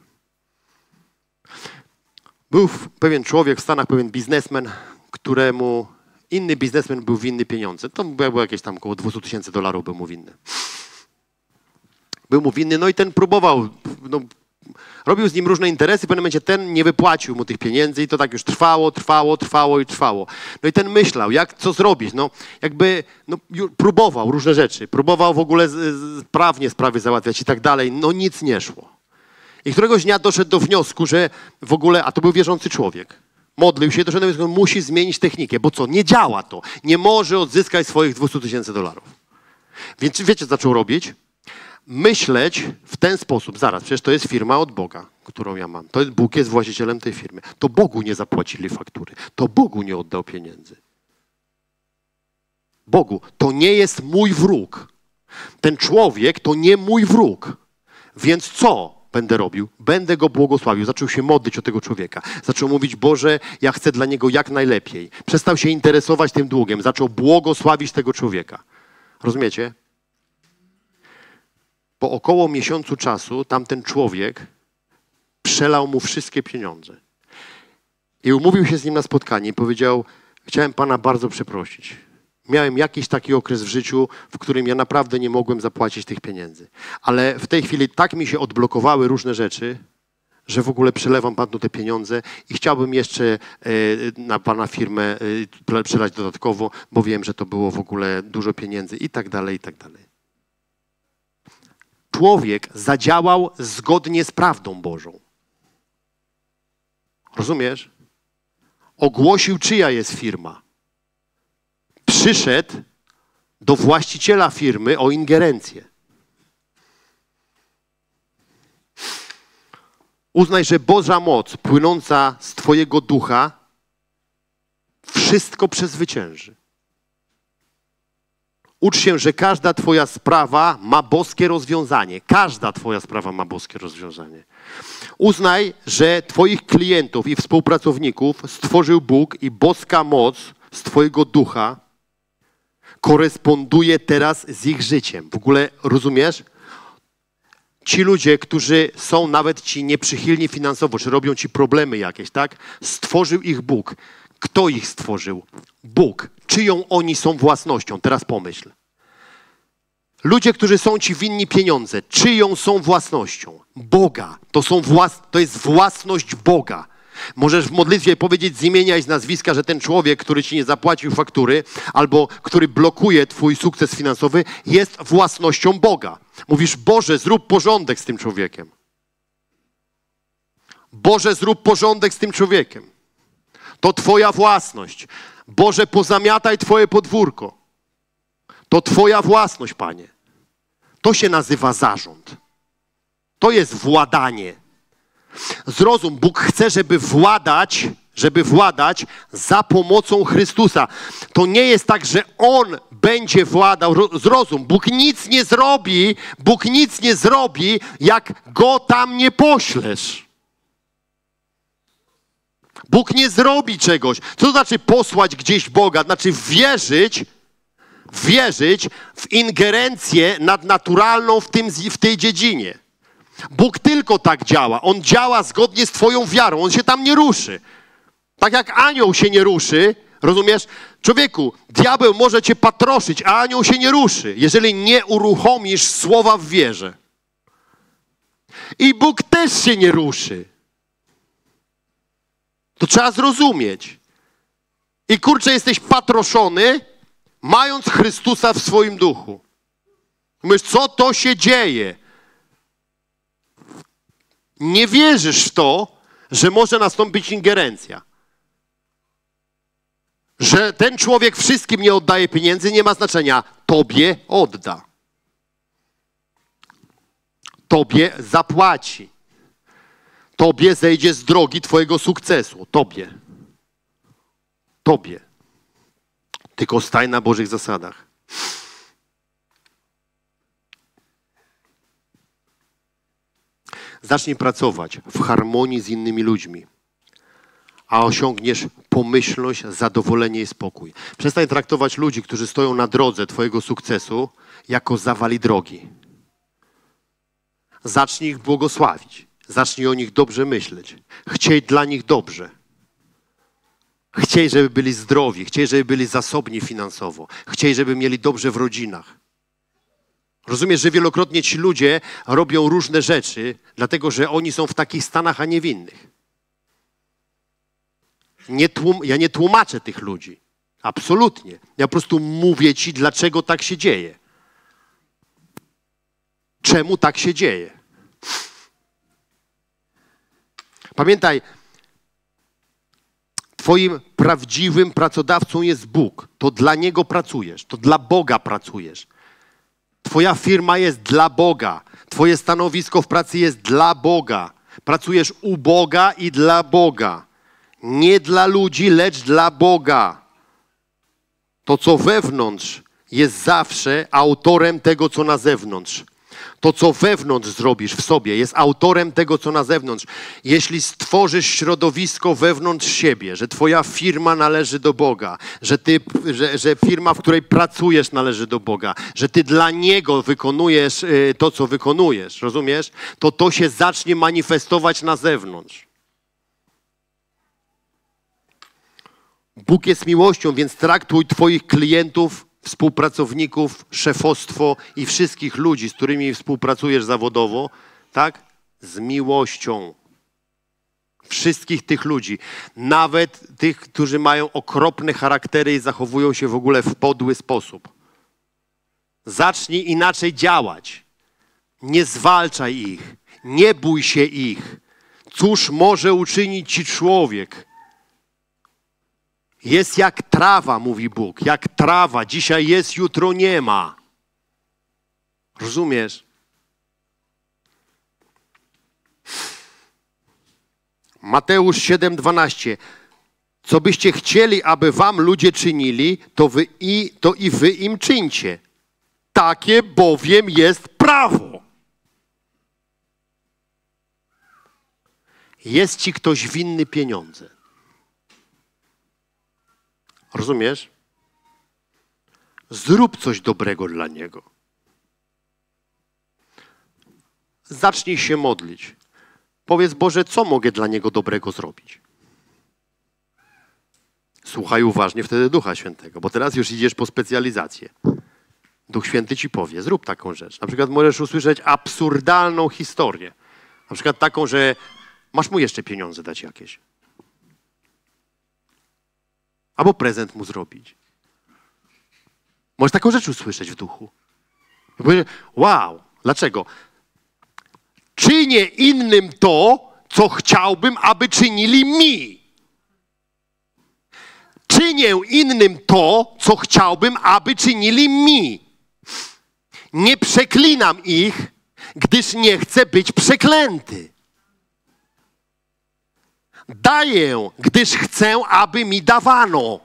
Był pewien człowiek w Stanach, pewien biznesmen, któremu inny biznesmen był winny pieniądze. To było jakieś tam około dwieście tysięcy dolarów był mu winny. Był mu winny, no i ten próbował, no, robił z nim różne interesy, w pewnym momencie ten nie wypłacił mu tych pieniędzy i to tak już trwało, trwało, trwało i trwało. No i ten myślał, jak, co zrobić, no jakby, no próbował różne rzeczy, próbował w ogóle z, z, prawnie sprawy załatwiać i tak dalej, no nic nie szło. I któregoś dnia doszedł do wniosku, że w ogóle, a to był wierzący człowiek, modlił się, doszedł do wniosku, że musi zmienić technikę, bo co, nie działa to, nie może odzyskać swoich dwieście tysięcy dolarów. Więc wiecie, co zaczął robić? Myśleć w ten sposób, zaraz, przecież to jest firma od Boga, którą ja mam. To jest, Bóg jest właścicielem tej firmy. To Bogu nie zapłacili faktury. To Bogu nie oddał pieniędzy. Bogu, to nie jest mój wróg. Ten człowiek to nie mój wróg. Więc co będę robił? Będę go błogosławił. Zaczął się modlić o tego człowieka. Zaczął mówić, Boże, ja chcę dla niego jak najlepiej. Przestał się interesować tym długiem. Zaczął błogosławić tego człowieka. Rozumiecie? Po około miesiącu czasu tamten człowiek przelał mu wszystkie pieniądze. I umówił się z nim na spotkanie i powiedział, chciałem Pana bardzo przeprosić. Miałem jakiś taki okres w życiu, w którym ja naprawdę nie mogłem zapłacić tych pieniędzy. Ale w tej chwili tak mi się odblokowały różne rzeczy, że w ogóle przelewam Panu te pieniądze i chciałbym jeszcze e, na Pana firmę e, przelać dodatkowo, bo wiem, że to było w ogóle dużo pieniędzy i tak dalej, i tak dalej. Człowiek zadziałał zgodnie z prawdą Bożą. Rozumiesz? Ogłosił, czyja jest firma. Przyszedł do właściciela firmy o ingerencję. Uznaj, że Boża moc płynąca z twojego ducha wszystko przezwycięży. Ucz się, że każda twoja sprawa ma boskie rozwiązanie. Każda twoja sprawa ma boskie rozwiązanie. Uznaj, że twoich klientów i współpracowników stworzył Bóg i boska moc z twojego ducha koresponduje teraz z ich życiem. W ogóle rozumiesz? Ci ludzie, którzy są nawet ci nieprzychylni finansowo, czy robią ci problemy jakieś, tak? Stworzył ich Bóg. Kto ich stworzył? Bóg. Czyją oni są własnością? Teraz pomyśl. Ludzie, którzy są ci winni pieniądze, czyją są własnością? Boga. To, są włas... to jest własność Boga. Możesz w modlitwie powiedzieć z imienia i z nazwiska, że ten człowiek, który ci nie zapłacił faktury albo który blokuje twój sukces finansowy, jest własnością Boga. Mówisz, Boże, zrób porządek z tym człowiekiem. Boże, zrób porządek z tym człowiekiem. To twoja własność. Boże, pozamiataj twoje podwórko. To twoja własność, Panie. To się nazywa zarząd. To jest władanie. Zrozum, Bóg chce, żeby władać, żeby władać za pomocą Chrystusa. To nie jest tak, że On będzie władał. Zrozum, Bóg nic nie zrobi, Bóg nic nie zrobi, jak Go tam nie poślesz. Bóg nie zrobi czegoś. Co to znaczy posłać gdzieś Boga? Znaczy wierzyć, wierzyć w ingerencję nadnaturalną w, tym, w tej dziedzinie. Bóg tylko tak działa. On działa zgodnie z twoją wiarą. On się tam nie ruszy. Tak jak anioł się nie ruszy, rozumiesz? Człowieku, diabeł może cię patroszyć, a anioł się nie ruszy, jeżeli nie uruchomisz słowa w wierze. I Bóg też się nie ruszy. To trzeba zrozumieć. I kurczę, jesteś patroszony, mając Chrystusa w swoim duchu. Mówisz, co to się dzieje? Nie wierzysz w to, że może nastąpić ingerencja. Że ten człowiek wszystkim nie oddaje pieniędzy, nie ma znaczenia. Tobie odda. Tobie zapłaci. Tobie zejdzie z drogi twojego sukcesu. Tobie. tobie. Tylko staj na Bożych zasadach. Zacznij pracować w harmonii z innymi ludźmi, a osiągniesz pomyślność, zadowolenie i spokój. Przestań traktować ludzi, którzy stoją na drodze twojego sukcesu, jako zawali drogi. Zacznij ich błogosławić. Zacznij o nich dobrze myśleć. Chciej dla nich dobrze. Chciej, żeby byli zdrowi. Chciej, żeby byli zasobni finansowo. Chciej, żeby mieli dobrze w rodzinach. Rozumiesz, że wielokrotnie ci ludzie robią różne rzeczy, dlatego że oni są w takich stanach, a nie w innych. Nie tłum- ja nie tłumaczę tych ludzi. Absolutnie. Ja po prostu mówię ci, dlaczego tak się dzieje. Czemu tak się dzieje? Pamiętaj, twoim prawdziwym pracodawcą jest Bóg. To dla Niego pracujesz. To dla Boga pracujesz. Twoja firma jest dla Boga. Twoje stanowisko w pracy jest dla Boga. Pracujesz u Boga i dla Boga. Nie dla ludzi, lecz dla Boga. To, co wewnątrz, jest zawsze autorem tego, co na zewnątrz. To, co wewnątrz zrobisz w sobie, jest autorem tego, co na zewnątrz. Jeśli stworzysz środowisko wewnątrz siebie, że twoja firma należy do Boga, że, ty, że, że firma, w której pracujesz, należy do Boga, że ty dla Niego wykonujesz to, co wykonujesz, rozumiesz? To to się zacznie manifestować na zewnątrz. Bóg jest miłością, więc traktuj twoich klientów, współpracowników, szefostwo i wszystkich ludzi, z którymi współpracujesz zawodowo, tak? Z miłością. Wszystkich tych ludzi. Nawet tych, którzy mają okropne charaktery i zachowują się w ogóle w podły sposób. Zacznij inaczej działać. Nie zwalczaj ich. Nie bój się ich. Cóż może uczynić ci człowiek? Jest jak trawa, mówi Bóg, jak trawa. Dzisiaj jest, jutro nie ma. Rozumiesz? Mateusz siedem dwanaście. Co byście chcieli, aby wam ludzie czynili, to, wy i, to i wy im czyńcie. Takie bowiem jest prawo. Jest ci ktoś winny pieniądze. Rozumiesz? Zrób coś dobrego dla niego. Zacznij się modlić. Powiedz, Boże, co mogę dla niego dobrego zrobić? Słuchaj uważnie wtedy Ducha Świętego, bo teraz już idziesz po specjalizację. Duch Święty ci powie, zrób taką rzecz. Na przykład możesz usłyszeć absurdalną historię. Na przykład taką, że masz mu jeszcze pieniądze dać jakieś. Albo prezent mu zrobić. Możesz taką rzecz usłyszeć w duchu. I powiesz, wow, dlaczego? Czynię innym to, co chciałbym, aby czynili mi. Czynię innym to, co chciałbym, aby czynili mi. Nie przeklinam ich, gdyż nie chcę być przeklęty. Daję, gdyż chcę, aby mi dawano.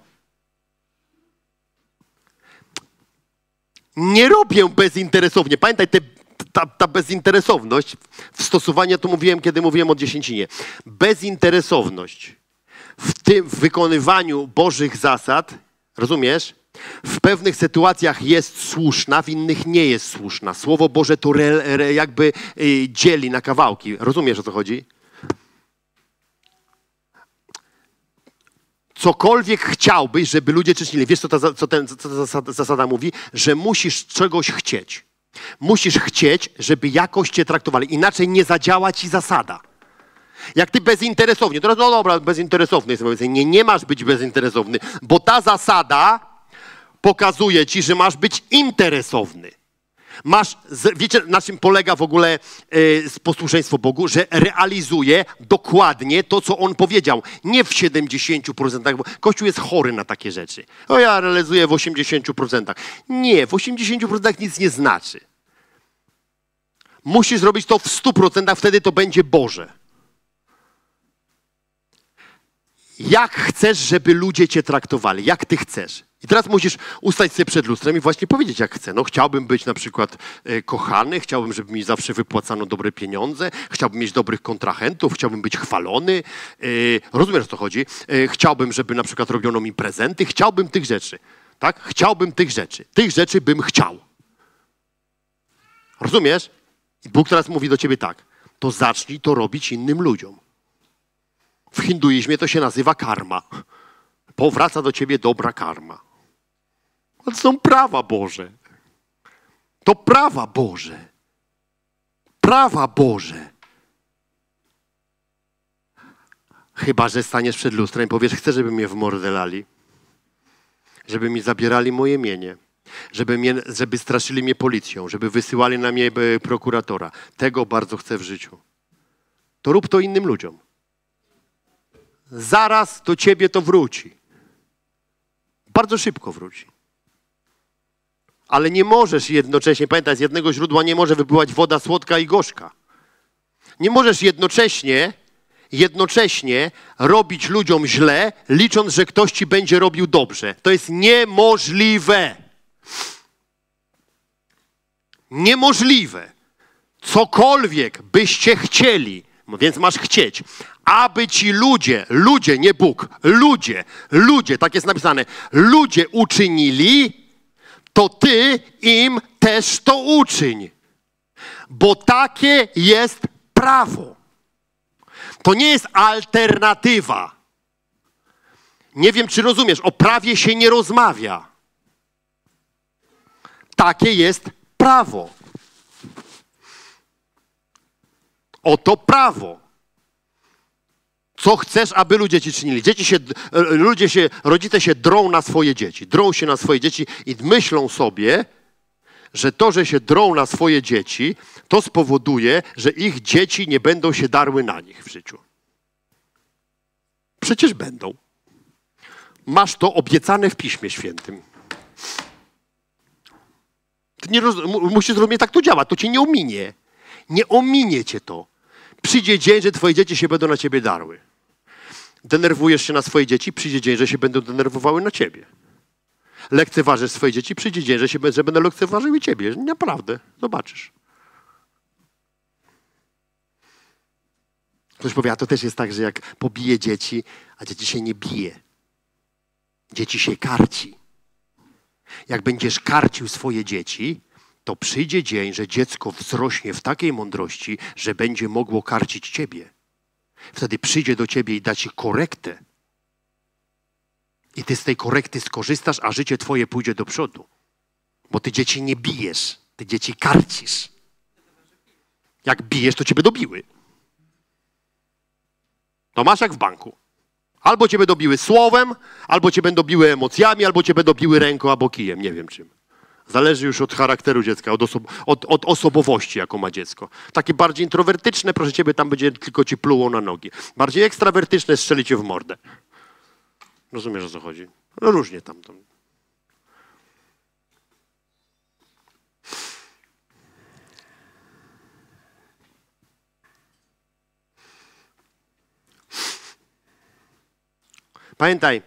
Nie robię bezinteresownie. Pamiętaj, te, ta, ta bezinteresowność, w stosowaniu to mówiłem, kiedy mówiłem o dziesięcinie. Bezinteresowność w tym w wykonywaniu Bożych zasad, rozumiesz? W pewnych sytuacjach jest słuszna, w innych nie jest słuszna. Słowo Boże to re, re, jakby y, dzieli na kawałki. Rozumiesz, o co chodzi? Cokolwiek chciałbyś, żeby ludzie czynili. Wiesz, co ta, co ten, co ta zasada, zasada mówi? Że musisz czegoś chcieć. Musisz chcieć, żeby jakoś cię traktowali. Inaczej nie zadziała ci zasada. Jak ty bezinteresownie, teraz no dobra, bezinteresowny jest. Nie, nie masz być bezinteresowny, bo ta zasada pokazuje ci, że masz być interesowny. Masz, wiecie, na czym polega w ogóle y, posłuszeństwo Bogu? Że realizuje dokładnie to, co On powiedział. Nie w siedemdziesięciu procentach, bo Kościół jest chory na takie rzeczy. O, ja realizuję w osiemdziesięciu procentach. Nie, w osiemdziesięciu procentach nic nie znaczy. Musisz zrobić to w stu procentach, wtedy to będzie Boże. jak chcesz, żeby ludzie cię traktowali, jak ty chcesz. I teraz musisz ustać się przed lustrem i właśnie powiedzieć, jak chcę. No chciałbym być na przykład e, kochany, chciałbym, żeby mi zawsze wypłacano dobre pieniądze, chciałbym mieć dobrych kontrahentów, chciałbym być chwalony. E, rozumiesz, o co chodzi? E, chciałbym, żeby na przykład robiono mi prezenty, chciałbym tych rzeczy. Tak? Chciałbym tych rzeczy. Tych rzeczy bym chciał. Rozumiesz? I Bóg teraz mówi do ciebie tak. To zacznij to robić innym ludziom. W hinduizmie to się nazywa karma. Powraca do ciebie dobra karma. To są prawa Boże. To prawa Boże. Prawa Boże. Chyba że staniesz przed lustrem i powiesz, chcę, żeby mnie w mordę lali. Żeby mi zabierali moje mienie. Żeby, mnie, żeby straszyli mnie policją. Żeby wysyłali na mnie prokuratora. Tego bardzo chcę w życiu. To rób to innym ludziom. Zaraz do ciebie to wróci. Bardzo szybko wróci. Ale nie możesz jednocześnie, pamiętaj, z jednego źródła nie może wypływać woda słodka i gorzka. Nie możesz jednocześnie, jednocześnie robić ludziom źle, licząc, że ktoś ci będzie robił dobrze. To jest niemożliwe. Niemożliwe. Cokolwiek byście chcieli, więc masz chcieć, aby ci ludzie, ludzie, nie Bóg, ludzie, ludzie, tak jest napisane, ludzie uczynili, to ty im też to uczyń. Bo takie jest prawo. To nie jest alternatywa. Nie wiem, czy rozumiesz, o prawie się nie rozmawia. Takie jest prawo. Oto prawo. Co chcesz, aby ludzie ci czynili? Dzieci się, ludzie się, rodzice się drą na swoje dzieci. Drą się na swoje dzieci i myślą sobie, że to, że się drą na swoje dzieci, to spowoduje, że ich dzieci nie będą się darły na nich w życiu. Przecież będą. Masz to obiecane w Piśmie Świętym. Ty nie roz... Musisz zrozumieć, tak to działa. To cię nie ominie. Nie ominie cię to. Przyjdzie dzień, że twoje dzieci się będą na ciebie darły. Denerwujesz się na swoje dzieci, przyjdzie dzień, że się będą denerwowały na ciebie. Lekceważysz swoje dzieci, przyjdzie dzień, że, się, że będą lekceważyły ciebie. Naprawdę. Zobaczysz. Ktoś powie, a to też jest tak, że jak pobije dzieci, a dzieci się nie bije. Dzieci się karci. Jak będziesz karcił swoje dzieci, to przyjdzie dzień, że dziecko wzrośnie w takiej mądrości, że będzie mogło karcić ciebie. Wtedy przyjdzie do ciebie i da ci korektę. I ty z tej korekty skorzystasz, a życie twoje pójdzie do przodu. Bo ty dzieci nie bijesz, ty dzieci karcisz. Jak bijesz, to ciebie dobiły. To masz jak w banku. Albo ciebie dobiły słowem, albo cię będą biły emocjami, albo cię będą biły ręką, albo kijem, nie wiem czym. Zależy już od charakteru dziecka, od, osob od, od osobowości, jaką ma dziecko. Takie bardziej introwertyczne, proszę ciebie, tam będzie tylko ci pluło na nogi. Bardziej ekstrawertyczne strzeli cię w mordę. Rozumiesz, o co chodzi? No różnie tam. tam. Pamiętaj,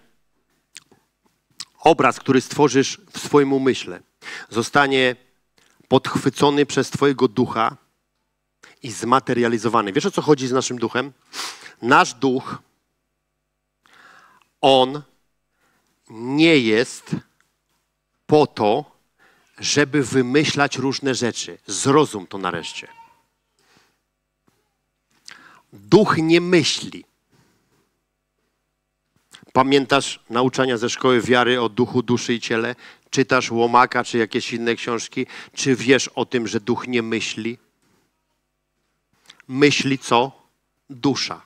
obraz, który stworzysz w swoim umyśle, zostanie podchwycony przez twojego ducha i zmaterializowany. Wiesz, o co chodzi z naszym duchem? Nasz duch, on nie jest po to, żeby wymyślać różne rzeczy. Zrozum to nareszcie. Duch nie myśli. Pamiętasz nauczania ze szkoły wiary o duchu, duszy i ciele? Czytasz Łomaka czy jakieś inne książki? Czy wiesz o tym, że duch nie myśli? Myśli co? Dusza.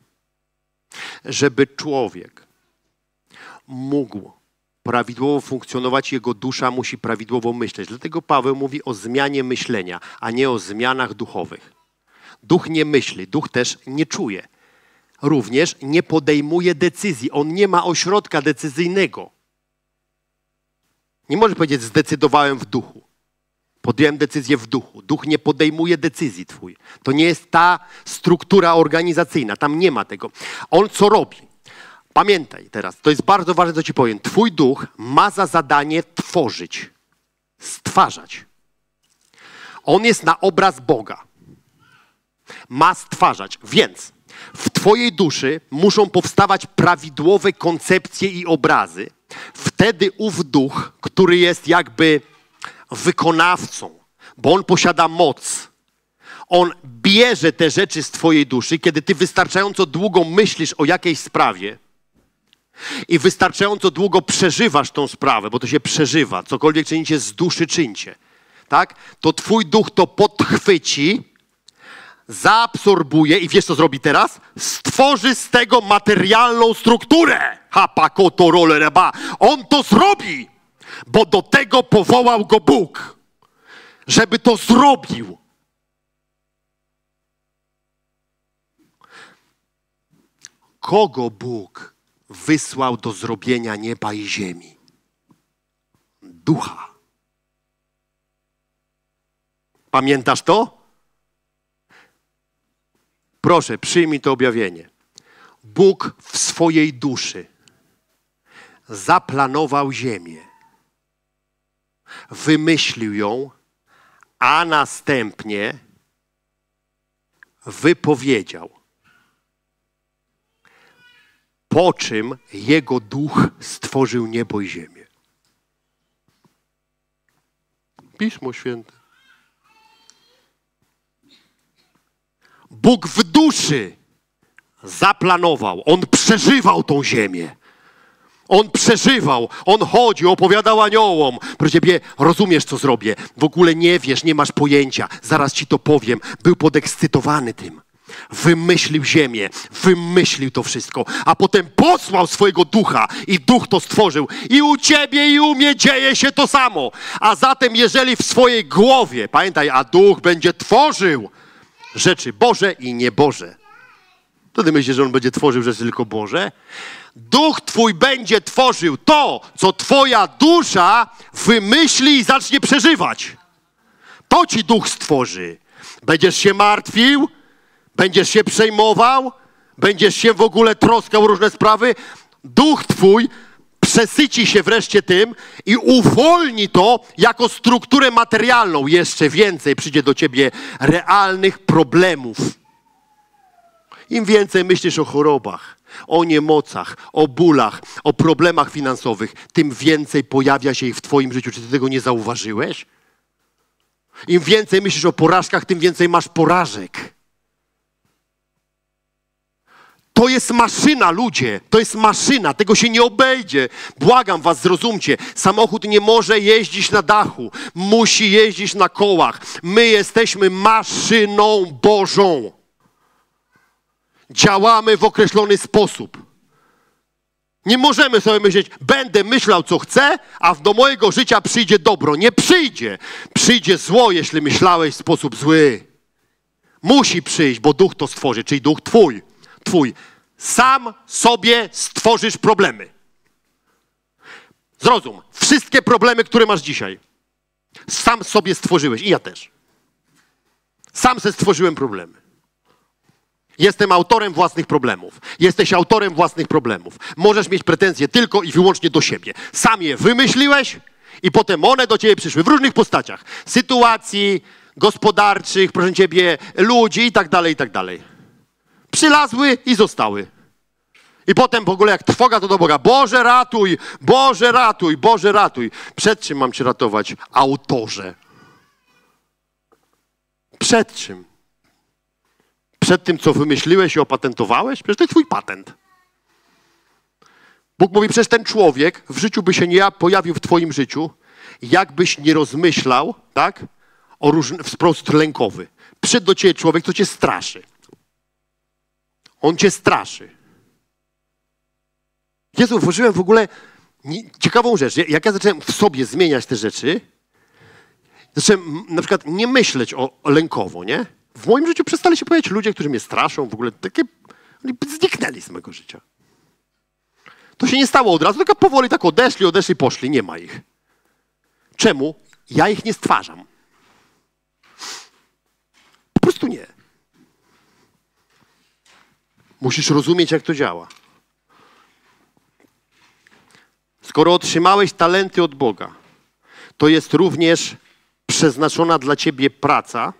Żeby człowiek mógł prawidłowo funkcjonować, jego dusza musi prawidłowo myśleć. Dlatego Paweł mówi o zmianie myślenia, a nie o zmianach duchowych. Duch nie myśli, duch też nie czuje. Również nie podejmuje decyzji. On nie ma ośrodka decyzyjnego. Nie możesz powiedzieć, zdecydowałem w duchu. Podjąłem decyzję w duchu. Duch nie podejmuje decyzji twój. To nie jest ta struktura organizacyjna. Tam nie ma tego. On co robi? Pamiętaj teraz, to jest bardzo ważne, co ci powiem. Twój duch ma za zadanie tworzyć, stwarzać. On jest na obraz Boga. Ma stwarzać, więc w twojej duszy muszą powstawać prawidłowe koncepcje i obrazy. Wtedy ów duch, który jest jakby wykonawcą, bo on posiada moc, on bierze te rzeczy z twojej duszy, kiedy ty wystarczająco długo myślisz o jakiejś sprawie i wystarczająco długo przeżywasz tą sprawę, bo to się przeżywa, cokolwiek czynicie z duszy czyńcie, tak? To twój duch to podchwyci, zaabsorbuje i wiesz, co zrobi teraz? Stworzy z tego materialną strukturę. Hapakotorolereba. On to zrobi, bo do tego powołał go Bóg, żeby to zrobił. Kogo Bóg wysłał do zrobienia nieba i ziemi? Ducha. Pamiętasz to? Proszę, przyjmij to objawienie. Bóg w swojej duszy zaplanował ziemię, wymyślił ją, a następnie wypowiedział. Po czym jego duch stworzył niebo i ziemię. Pismo Święte. Bóg w duszy zaplanował. On przeżywał tą ziemię. On przeżywał. On chodził, opowiadał aniołom. Proszę ciebie, rozumiesz, co zrobię. W ogóle nie wiesz, nie masz pojęcia. Zaraz ci to powiem. Był podekscytowany tym. Wymyślił ziemię, wymyślił to wszystko, a potem posłał swojego ducha i duch to stworzył. I u ciebie i u mnie dzieje się to samo. A zatem, jeżeli w swojej głowie, pamiętaj, a duch będzie tworzył rzeczy Boże i nieboże. To ty myślisz, że on będzie tworzył rzeczy tylko Boże? Duch twój będzie tworzył to, co twoja dusza wymyśli i zacznie przeżywać. To ci duch stworzy. Będziesz się martwił, będziesz się przejmował, będziesz się w ogóle troskał o różne sprawy. Duch twój przesyci się wreszcie tym i uwolni to jako strukturę materialną. Jeszcze więcej przyjdzie do ciebie realnych problemów. Im więcej myślisz o chorobach, o niemocach, o bólach, o problemach finansowych, tym więcej pojawia się ich w twoim życiu. Czy ty tego nie zauważyłeś? Im więcej myślisz o porażkach, tym więcej masz porażek. To jest maszyna, ludzie. To jest maszyna. Tego się nie obejdzie. Błagam was, zrozumcie. Samochód nie może jeździć na dachu. Musi jeździć na kołach. My jesteśmy maszyną Bożą. Działamy w określony sposób. Nie możemy sobie myśleć, będę myślał, co chcę, a do mojego życia przyjdzie dobro. Nie przyjdzie. Przyjdzie zło, jeśli myślałeś w sposób zły. Musi przyjść, bo duch to stworzy, czyli duch twój. Twój. Sam sobie stworzysz problemy. Zrozum. Wszystkie problemy, które masz dzisiaj, sam sobie stworzyłeś. I ja też. Sam sobie stworzyłem problemy. Jestem autorem własnych problemów. Jesteś autorem własnych problemów. Możesz mieć pretensje tylko i wyłącznie do siebie. Sam je wymyśliłeś i potem one do ciebie przyszły w różnych postaciach. Sytuacji gospodarczych, proszę ciebie, ludzi i tak dalej, i tak dalej. Przylazły i zostały. I potem w ogóle jak trwoga to do Boga. Boże ratuj, Boże ratuj, Boże ratuj. Przed czym mam cię ratować, autorze? Przed czym? Przed tym, co wymyśliłeś i opatentowałeś? Przecież to jest twój patent. Bóg mówi, przecież ten człowiek w życiu by się nie pojawił w twoim życiu, jakbyś nie rozmyślał, tak? O różny, w sposób lękowy. Przyszedł do ciebie człowiek, co cię straszy. On cię straszy. Jezu, włożyłem w ogóle nie, ciekawą rzecz. Jak ja zacząłem w sobie zmieniać te rzeczy, zacząłem na przykład nie myśleć o, o lękowo, nie? W moim życiu przestali się pojawiać ludzie, którzy mnie straszą, w ogóle takie, oni zniknęli z mego życia. To się nie stało od razu, tylko powoli tak odeszli, odeszli, poszli, nie ma ich. Czemu? Ja ich nie stwarzam. Po prostu nie. Musisz rozumieć, jak to działa. skoro otrzymałeś talenty od Boga, to jest również przeznaczona dla ciebie praca,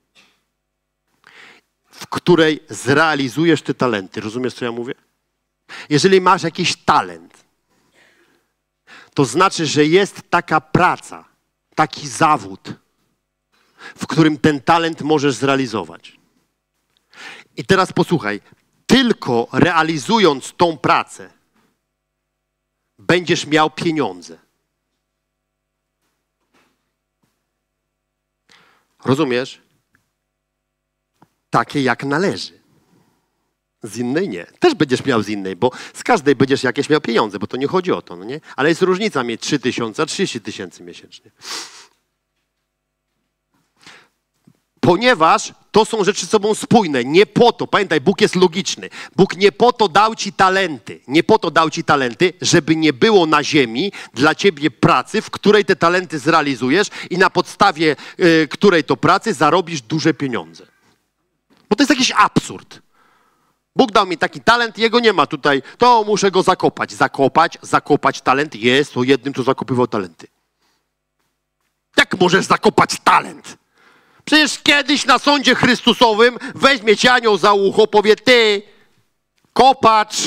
w której zrealizujesz te talenty. Rozumiesz, co ja mówię? Jeżeli masz jakiś talent, to znaczy, że jest taka praca, taki zawód, w którym ten talent możesz zrealizować. I teraz posłuchaj, tylko realizując tą pracę, będziesz miał pieniądze. Rozumiesz? Takie jak należy. Z innej nie. Też będziesz miał z innej, bo z każdej będziesz jakieś miał pieniądze, bo to nie chodzi o to, no nie? Ale jest różnica mieć trzy tysiące, a trzydzieści tysięcy miesięcznie. Ponieważ to są rzeczy ze sobą spójne. Nie po to, pamiętaj, Bóg jest logiczny. Bóg nie po to dał ci talenty. Nie po to dał ci talenty, żeby nie było na ziemi dla ciebie pracy, w której te talenty zrealizujesz i na podstawie y, której to pracy zarobisz duże pieniądze. Bo to jest jakiś absurd. Bóg dał mi taki talent, jego nie ma tutaj, to muszę go zakopać. Zakopać, zakopać talent jest o jednym, co zakopywał talenty. Jak możesz zakopać talent? Przecież kiedyś na sądzie Chrystusowym weźmie cię anioł za ucho, powie, ty, kopacz,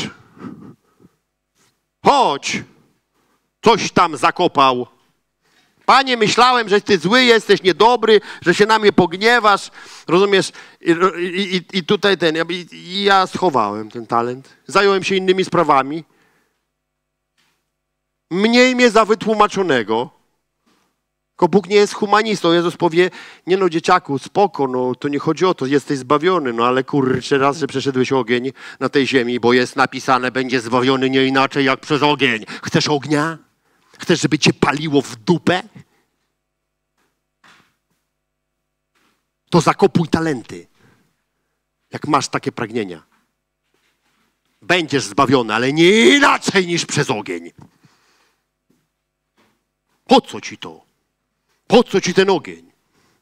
chodź, coś tam zakopał. Panie, myślałem, że ty zły jesteś, niedobry, że się na mnie pogniewasz, rozumiesz? I, i, i tutaj ten, i, i ja schowałem ten talent, zająłem się innymi sprawami. Mniej mnie za wytłumaczonego. Tylko Bóg nie jest humanistą. Jezus powie, nie no dzieciaku, spoko, no to nie chodzi o to, jesteś zbawiony, no ale kurczę, raz, że przeszedłeś ogień na tej ziemi, bo jest napisane, będzie zbawiony nie inaczej jak przez ogień. Chcesz ognia? Chcesz, żeby cię paliło w dupę? To zakopuj talenty, jak masz takie pragnienia. Będziesz zbawiony, ale nie inaczej niż przez ogień. Po co ci to? Po co ci ten ogień?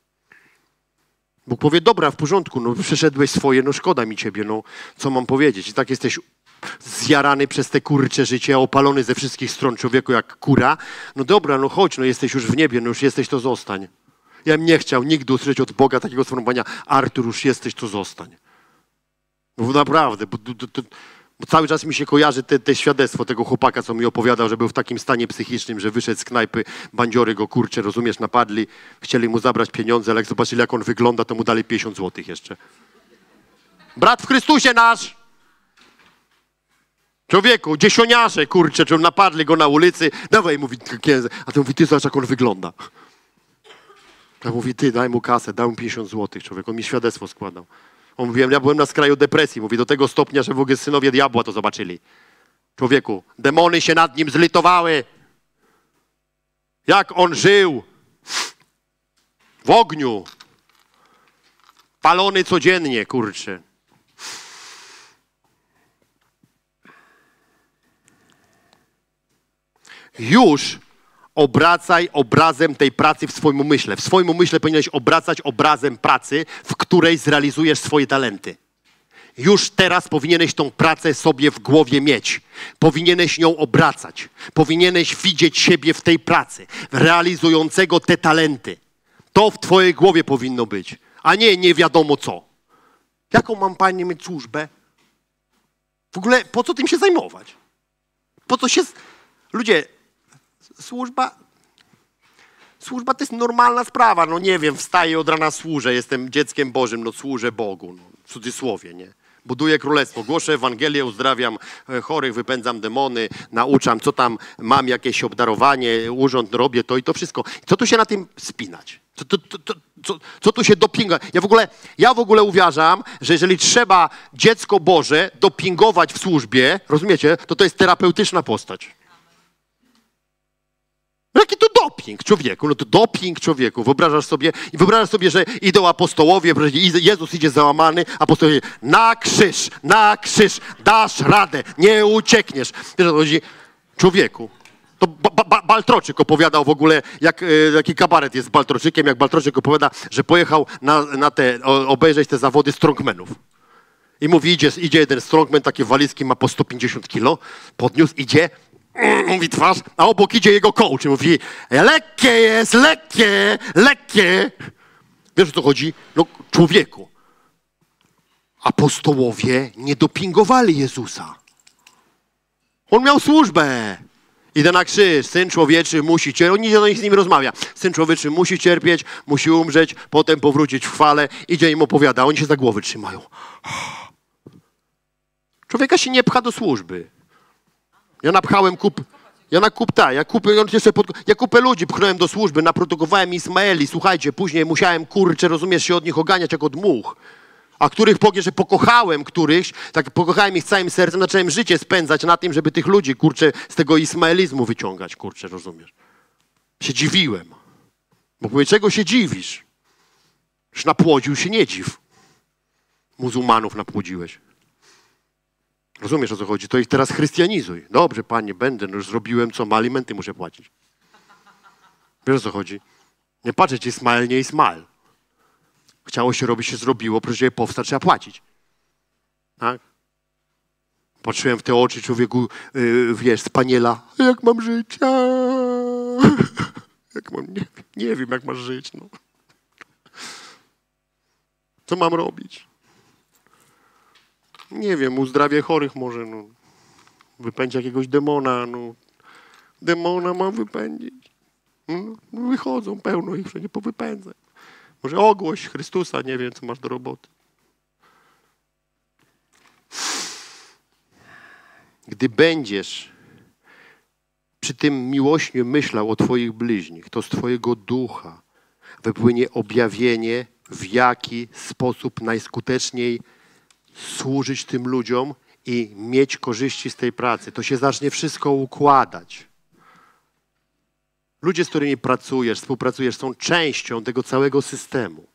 Bóg powie, dobra, w porządku, no przeszedłeś swoje, no szkoda mi ciebie, no co mam powiedzieć? I tak jesteś zjarany przez te kurcze życie, opalony ze wszystkich stron człowieku jak kura. No dobra, no chodź, no jesteś już w niebie, no już jesteś, to zostań. Ja bym nie chciał nigdy usłyszeć od Boga takiego sformułowania, Artur, już jesteś, to zostań. No naprawdę, bo, to, to, bo cały czas mi się kojarzy te, te świadectwo tego chłopaka, co mi opowiadał, że był w takim stanie psychicznym, że wyszedł z knajpy, bandziory go, kurczę, rozumiesz, napadli, chcieli mu zabrać pieniądze, ale jak zobaczyli, jak on wygląda, to mu dali pięćdziesiąt złotych jeszcze. Brat w Chrystusie nasz! Człowieku, dziesioniarze, kurczę, czy napadli go na ulicy, dawaj, mówi, a ten mówi, ty zobacz, jak on wygląda. A mówi, ty, daj mu kasę, daj mu pięćdziesiąt złotych, człowiek, on mi świadectwo składał. On mówi, ja byłem na skraju depresji, mówi, do tego stopnia, że w ogóle synowie diabła to zobaczyli. Człowieku, demony się nad nim zlitowały. Jak on żył w ogniu, palony codziennie, kurczę. Już obracaj obrazem tej pracy w swoim umyśle. W swoim umyśle powinieneś obracać obrazem pracy, w której zrealizujesz swoje talenty. Już teraz powinieneś tą pracę sobie w głowie mieć. Powinieneś nią obracać. Powinieneś widzieć siebie w tej pracy, realizującego te talenty. To w twojej głowie powinno być, a nie nie wiadomo co. Jaką mam, Panie, mieć służbę? W ogóle po co tym się zajmować? Po co się... Ludzie... Służba, służba to jest normalna sprawa, no nie wiem, wstaję od rana, służę, jestem dzieckiem Bożym, no służę Bogu, no, w cudzysłowie, nie? Buduję królestwo, głoszę Ewangelię, uzdrawiam chorych, wypędzam demony, nauczam, co tam mam, jakieś obdarowanie, urząd, robię to i to wszystko. Co tu się na tym spinać? Co, to, to, to, co, co tu się dopinga? Ja w ogóle, ja w ogóle uważam, że jeżeli trzeba dziecko Boże dopingować w służbie, rozumiecie, to to jest terapeutyczna postać. Jaki to doping, człowieku? No to doping, człowieku. Wyobrażasz sobie, i wyobrażasz sobie, że idą apostołowie, Jezus idzie załamany, apostołowie, na krzyż, na krzyż, dasz radę, nie uciekniesz. Wiesz, o co chodzi? Człowieku. To ba ba Baltroczyk opowiadał w ogóle, jak, e, jaki kabaret jest z Baltroczykiem, jak Baltroczyk opowiada, że pojechał na, na te, o, obejrzeć te zawody strongmenów. I mówi, idzie, idzie jeden strongman, takie walizki ma po sto pięćdziesiąt kilo, podniósł, idzie, mówi twarz, a obok idzie jego coach i mówi, lekkie jest, lekkie, lekkie. Wiesz, o co chodzi? No, człowieku. Apostołowie nie dopingowali Jezusa. On miał służbę. Idę na krzyż, Syn Człowieczy musi cierpieć, on idzie do nich z nim rozmawia. Syn Człowieczy musi cierpieć, musi umrzeć, potem powrócić w chwale. Idzie im opowiada, oni się za głowy trzymają. Człowieka się nie pcha do służby. Ja napchałem kup... Ja na kup, ta, ja kupę, ja kupę ludzi pchnąłem do służby, naprodukowałem Ismaeli, słuchajcie, później musiałem, kurczę, rozumiesz, się od nich oganiać jak od much. A których że pokochałem, którychś, tak pokochałem ich całym sercem, zacząłem życie spędzać na tym, żeby tych ludzi, kurczę, z tego ismaelizmu wyciągać, kurczę, rozumiesz? Się dziwiłem. Bo mówię, czego się dziwisz? Już napłodził się, nie dziw. Muzułmanów napłodziłeś. Rozumiesz, o co chodzi? To ich teraz chrystianizuj. Dobrze, panie, będę, no już zrobiłem, co, ma alimenty muszę płacić. Wiesz, o co chodzi? Nie patrzeć, Ismael, nie Ismael. Chciało się robić, się zrobiło, proszę żeby powstać, trzeba płacić. Tak? Patrzyłem w te oczy człowieku, yy, wiesz, z paniela. Jak mam żyć? Jak mam, nie, nie wiem, jak masz żyć. No. Co mam robić? Nie wiem, uzdrawię chorych może. No. Wypędzi jakiegoś demona. No. Demona mam wypędzić. No, wychodzą pełno ich wszędzie powypędzę. Może ogłoś Chrystusa, nie wiem, co masz do roboty. Gdy będziesz przy tym miłośnie myślał o twoich bliźnich, to z twojego ducha wypłynie objawienie, w jaki sposób najskuteczniej służyć tym ludziom i mieć korzyści z tej pracy. To się zacznie wszystko układać. Ludzie, z którymi pracujesz, współpracujesz, są częścią tego całego systemu.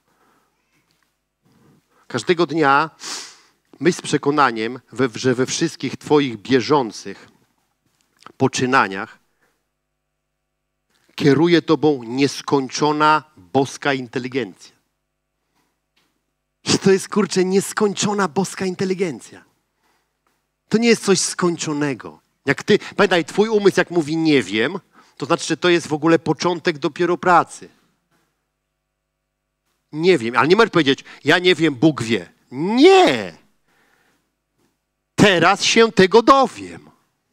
Każdego dnia myśl z przekonaniem, że we wszystkich twoich bieżących poczynaniach kieruje tobą nieskończona boska inteligencja. Że to jest, kurczę, nieskończona boska inteligencja. To nie jest coś skończonego. Jak ty, pamiętaj, twój umysł jak mówi nie wiem, to znaczy, że to jest w ogóle początek dopiero pracy. Nie wiem, ale nie możesz powiedzieć, ja nie wiem, Bóg wie. Nie! Teraz się tego dowiem.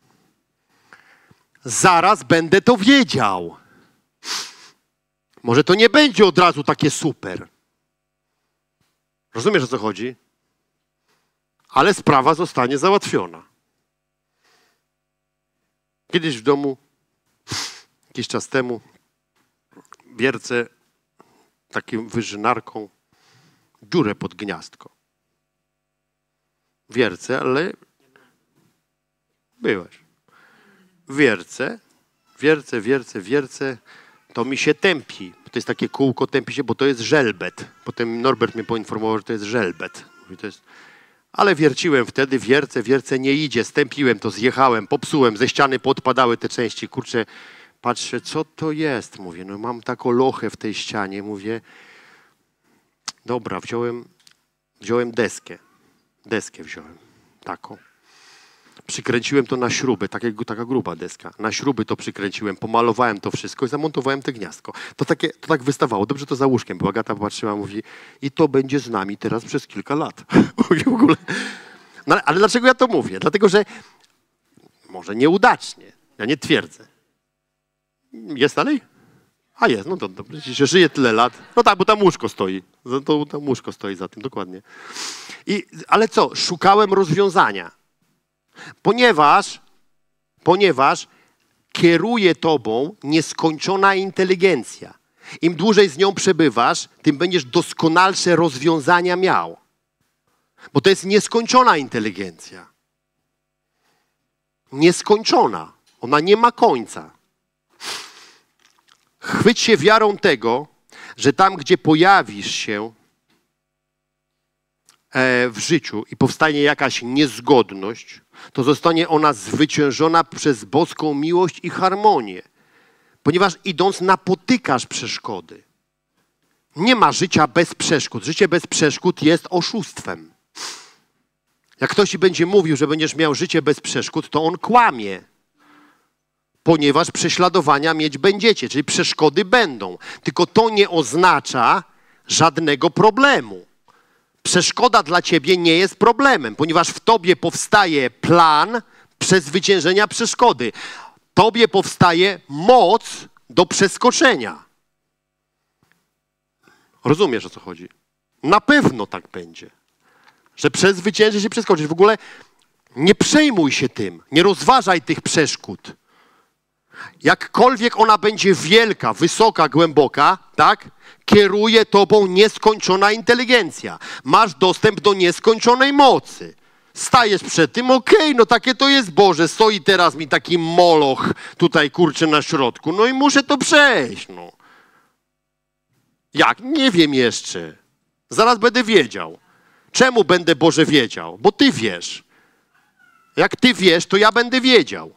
Zaraz będę to wiedział. Może to nie będzie od razu takie super. Rozumiesz, o co chodzi? Ale sprawa zostanie załatwiona. Kiedyś w domu, jakiś czas temu, wiercę takim wyżynarką dziurę pod gniazdko. Wiercę, ale byłeś. Wiercę, wiercę, wiercę, wiercę, to mi się tępi. To jest takie kółko, tępi się, bo to jest żelbet. Potem Norbert mnie poinformował, że to jest żelbet. To jest... Ale wierciłem wtedy, wiercę, wiercę, nie idzie, stępiłem to, zjechałem, popsułem, ze ściany podpadały te części. Kurczę, patrzę, co to jest? Mówię, no mam taką lochę w tej ścianie. Mówię, dobra, wziąłem, wziąłem deskę. Deskę wziąłem, taką. Przykręciłem to na śruby, taka, taka gruba deska. Na śruby to przykręciłem, pomalowałem to wszystko i zamontowałem te gniazdko. To, takie, to tak wystawało. Dobrze to za łóżkiem, bo Agata patrzyła, mówi, i to będzie z nami teraz przez kilka lat. Mówi w ogóle. No, ale dlaczego ja to mówię? Dlatego, że może nieudacznie. Ja nie twierdzę. Jest dalej? A jest, no to dobrze. Jeśli się żyje tyle lat. No tak, bo tam łóżko stoi. To tam łóżko stoi za tym, dokładnie. I, ale co? Szukałem rozwiązania. Ponieważ, ponieważ kieruje tobą nieskończona inteligencja. Im dłużej z nią przebywasz, tym będziesz doskonalsze rozwiązania miał. Bo to jest nieskończona inteligencja. Nieskończona. Ona nie ma końca. Chwyć się wiarą tego, że tam, gdzie pojawisz się w życiu i powstanie jakaś niezgodność, to zostanie ona zwyciężona przez boską miłość i harmonię. Ponieważ idąc napotykasz przeszkody. Nie ma życia bez przeszkód. Życie bez przeszkód jest oszustwem. Jak ktoś ci będzie mówił, że będziesz miał życie bez przeszkód, to on kłamie. ponieważ prześladowania mieć będziecie, czyli przeszkody będą. Tylko to nie oznacza żadnego problemu. Przeszkoda dla ciebie nie jest problemem, ponieważ w tobie powstaje plan przezwyciężenia przeszkody. Tobie powstaje moc do przeskoczenia. Rozumiesz, o co chodzi? Na pewno tak będzie. Że przezwyciężysz i przeskoczysz. W ogóle nie przejmuj się tym. Nie rozważaj tych przeszkód. Jakkolwiek ona będzie wielka, wysoka, głęboka, tak? Kieruje tobą nieskończona inteligencja. Masz dostęp do nieskończonej mocy. Stajesz przed tym, okej, okay, no takie to jest Boże. Stoi teraz mi taki moloch tutaj, kurczę, na środku. No i muszę to przejść, no. Jak? Nie wiem jeszcze. Zaraz będę wiedział. Czemu będę, Boże, wiedział? Bo Ty wiesz. Jak Ty wiesz, to ja będę wiedział.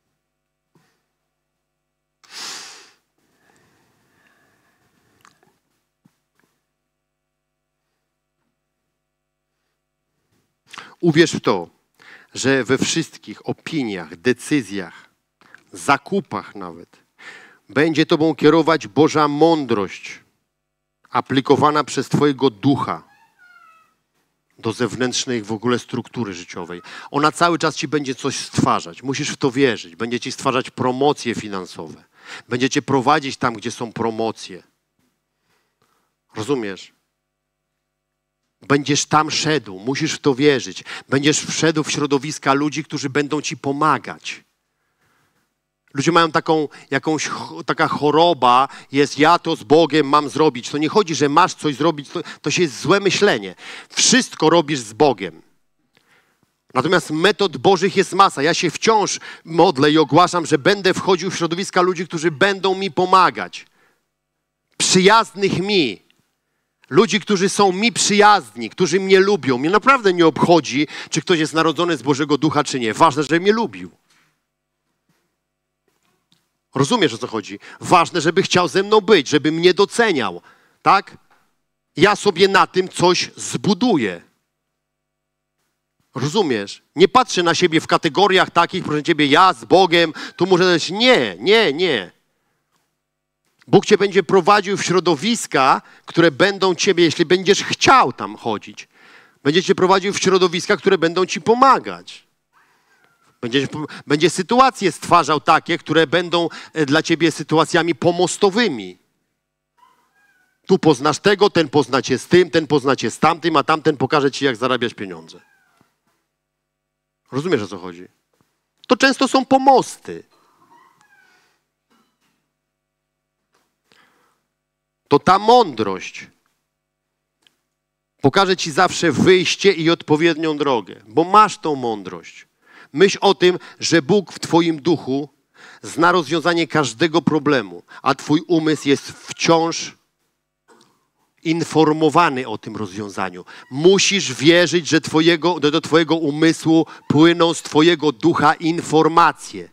Uwierz w to, że we wszystkich opiniach, decyzjach, zakupach nawet będzie Tobą kierować Boża mądrość aplikowana przez Twojego ducha do zewnętrznej w ogóle struktury życiowej. Ona cały czas Ci będzie coś stwarzać. Musisz w to wierzyć. Będzie Ci stwarzać promocje finansowe. Będzie Cię prowadzić tam, gdzie są promocje. Rozumiesz? Będziesz tam szedł. Musisz w to wierzyć. Będziesz wszedł w środowiska ludzi, którzy będą Ci pomagać. Ludzie mają taką, jakąś, taka choroba, jest ja to z Bogiem mam zrobić. To nie chodzi, że masz coś zrobić, to, to się jest złe myślenie. Wszystko robisz z Bogiem. Natomiast metod Bożych jest masa. Ja się wciąż modlę i ogłaszam, że będę wchodził w środowiska ludzi, którzy będą mi pomagać. Przyjaznych mi. Ludzi, którzy są mi przyjazni, którzy mnie lubią. Mnie naprawdę nie obchodzi, czy ktoś jest narodzony z Bożego Ducha, czy nie. Ważne, że mnie lubił. Rozumiesz, o co chodzi? Ważne, żeby chciał ze mną być, żeby mnie doceniał. Tak? Ja sobie na tym coś zbuduję. Rozumiesz? Nie patrzę na siebie w kategoriach takich, proszę Ciebie, ja z Bogiem, tu muszę dać. Nie, nie, nie. Bóg Cię będzie prowadził w środowiska, które będą Ciebie, jeśli będziesz chciał tam chodzić, będzie Cię prowadził w środowiska, które będą Ci pomagać. Będzie, będzie sytuacje stwarzał takie, które będą dla Ciebie sytuacjami pomostowymi. Tu poznasz tego, ten pozna Cię z tym, ten pozna Cię z tamtym, a tamten pokaże Ci, jak zarabiać pieniądze. Rozumiesz, o co chodzi? To często są pomosty. To ta mądrość pokaże Ci zawsze wyjście i odpowiednią drogę, bo masz tą mądrość. Myśl o tym, że Bóg w Twoim duchu zna rozwiązanie każdego problemu, a Twój umysł jest wciąż informowany o tym rozwiązaniu. Musisz wierzyć, że twojego, do Twojego umysłu płyną z Twojego ducha informacje.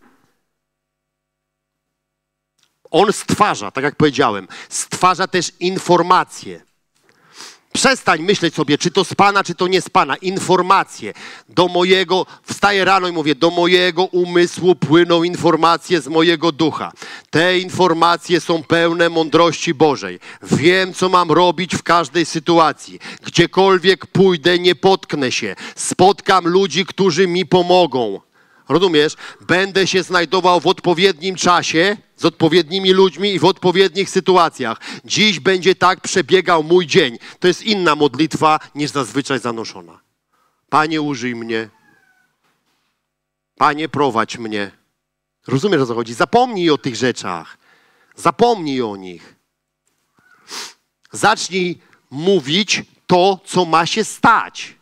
On stwarza, tak jak powiedziałem, stwarza też informacje. Przestań myśleć sobie, czy to z Pana, czy to nie z Pana. Informacje. Do mojego, wstaję rano i mówię, do mojego umysłu płyną informacje z mojego ducha. Te informacje są pełne mądrości Bożej. Wiem, co mam robić w każdej sytuacji. Gdziekolwiek pójdę, nie potknę się. Spotkam ludzi, którzy mi pomogą. Rozumiesz? Będę się znajdował w odpowiednim czasie, z odpowiednimi ludźmi i w odpowiednich sytuacjach. Dziś będzie tak przebiegał mój dzień. To jest inna modlitwa niż zazwyczaj zanoszona. Panie, użyj mnie. Panie, prowadź mnie. Rozumiesz, o co chodzi? Zapomnij o tych rzeczach. Zapomnij o nich. Zacznij mówić to, co ma się stać.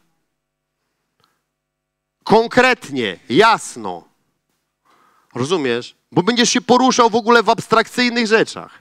Konkretnie, jasno. Rozumiesz? Bo będziesz się poruszał w ogóle w abstrakcyjnych rzeczach.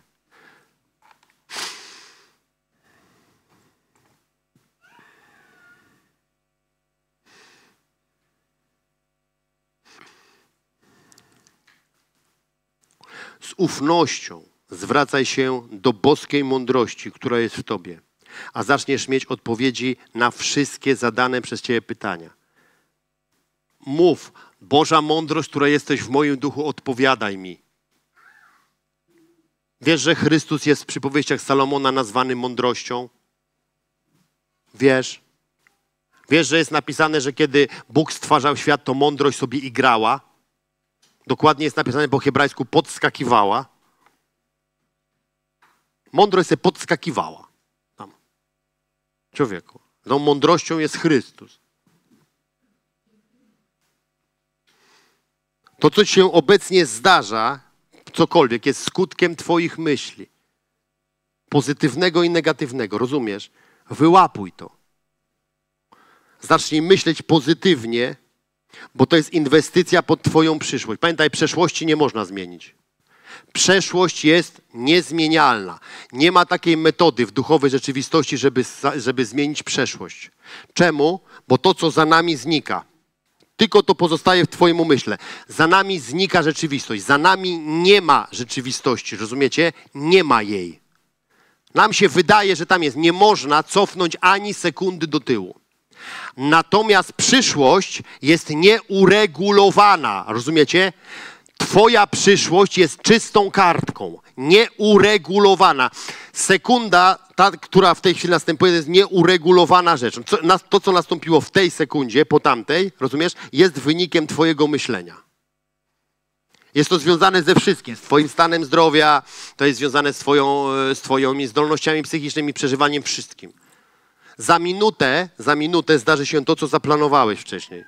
Z ufnością zwracaj się do boskiej mądrości, która jest w Tobie, a zaczniesz mieć odpowiedzi na wszystkie zadane przez Ciebie pytania. Mów, Boża mądrość, która jesteś w moim duchu, odpowiadaj mi. Wiesz, że Chrystus jest w przypowieściach Salomona nazwany mądrością? Wiesz? Wiesz, że jest napisane, że kiedy Bóg stwarzał świat, to mądrość sobie igrała? Dokładnie jest napisane po hebrajsku podskakiwała. Mądrość sobie podskakiwała. Tam. Człowieku. Tą mądrością jest Chrystus. To, co ci się obecnie zdarza, cokolwiek, jest skutkiem twoich myśli. Pozytywnego i negatywnego, rozumiesz? Wyłapuj to. Zacznij myśleć pozytywnie, bo to jest inwestycja pod twoją przyszłość. Pamiętaj, przeszłości nie można zmienić. Przeszłość jest niezmienialna. Nie ma takiej metody w duchowej rzeczywistości, żeby, żeby zmienić przeszłość. Czemu? Bo to, co za nami znika, tylko to pozostaje w twoim umyśle. Za nami znika rzeczywistość. Za nami nie ma rzeczywistości. Rozumiecie? Nie ma jej. Nam się wydaje, że tam jest. Nie można cofnąć ani sekundy do tyłu. Natomiast przyszłość jest nieuregulowana. Rozumiecie? Twoja przyszłość jest czystą kartką. Nieuregulowana. Sekunda, ta, która w tej chwili następuje, to jest nieuregulowana rzecz. Co, to, co nastąpiło w tej sekundzie, po tamtej, rozumiesz, jest wynikiem twojego myślenia. Jest to związane ze wszystkim, z twoim stanem zdrowia, to jest związane z, twoją, z twoimi zdolnościami psychicznymi, przeżywaniem wszystkim. Za minutę, za minutę zdarzy się to, co zaplanowałeś wcześniej.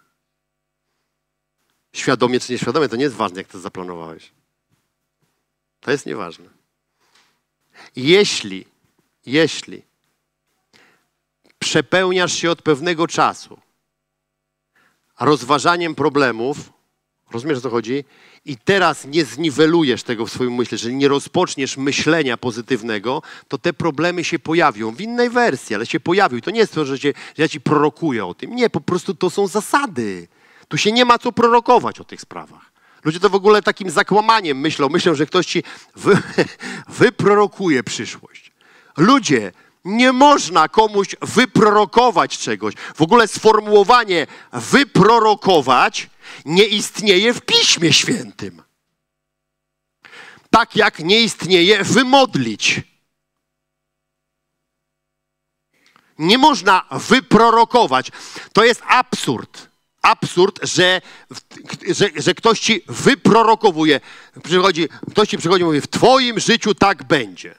Świadomie czy nieświadomie, to nie jest ważne, jak to zaplanowałeś. To jest nieważne. Jeśli, jeśli przepełniasz się od pewnego czasu rozważaniem problemów, rozumiesz, o co chodzi? I teraz nie zniwelujesz tego w swoim myśle, że nie rozpoczniesz myślenia pozytywnego, to te problemy się pojawią w innej wersji, ale się pojawią. I to nie jest to, że, cię, że ja ci prorokuję o tym. Nie, po prostu to są zasady. Tu się nie ma co prorokować o tych sprawach. Ludzie to w ogóle takim zakłamaniem myślą. Myślą, że ktoś ci wy, wyprorokuje przyszłość. Ludzie, nie można komuś wyprorokować czegoś. W ogóle sformułowanie wyprorokować nie istnieje w Piśmie Świętym. Tak jak nie istnieje wymodlić. Nie można wyprorokować. To jest absurd. Absurd, że, że, że ktoś ci wyprorokowuje. Przychodzi, ktoś ci przychodzi i mówi, w twoim życiu tak będzie.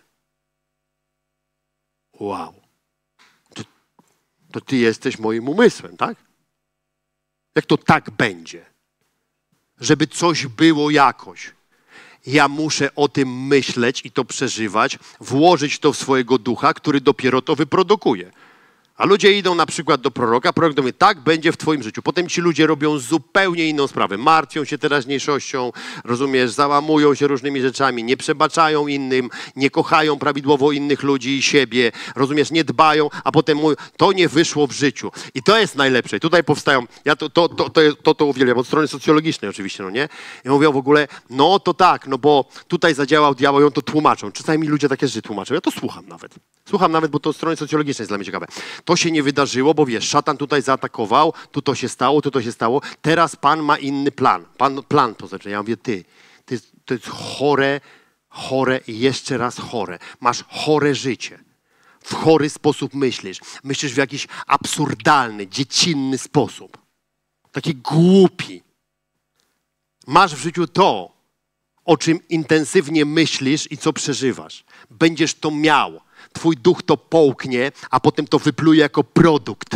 Wow. To, to ty jesteś moim umysłem, tak? Jak to tak będzie? Żeby coś było jakoś. Ja muszę o tym myśleć i to przeżywać, włożyć to w swojego ducha, który dopiero to wyprodukuje. A ludzie idą na przykład do proroka, prorok do mnie, tak będzie w twoim życiu. Potem ci ludzie robią zupełnie inną sprawę. Martwią się teraźniejszością, rozumiesz, załamują się różnymi rzeczami, nie przebaczają innym, nie kochają prawidłowo innych ludzi i siebie, rozumiesz, nie dbają, a potem mówią, to nie wyszło w życiu. I to jest najlepsze. I tutaj powstają, ja to, to, to, to, to, to uwielbiam, od strony socjologicznej oczywiście, no nie? I mówią w ogóle, no to tak, no bo tutaj zadziałał diabeł, ją to tłumaczą. Czasami ludzie takie rzeczy tłumaczą. Ja to słucham nawet. Słucham nawet, bo to od strony socjologicznej jest dla mnie ciekawe. To się nie wydarzyło, bo wiesz, szatan tutaj zaatakował, tu to się stało, tu to się stało. Teraz Pan ma inny plan. Pan plan to znaczy. Ja mówię, ty, ty, to jest chore, chore i jeszcze raz chore. Masz chore życie. W chory sposób myślisz. Myślisz w jakiś absurdalny, dziecinny sposób. Taki głupi. Masz w życiu to, o czym intensywnie myślisz i co przeżywasz. Będziesz to miał. Twój duch to połknie, a potem to wypluje jako produkt.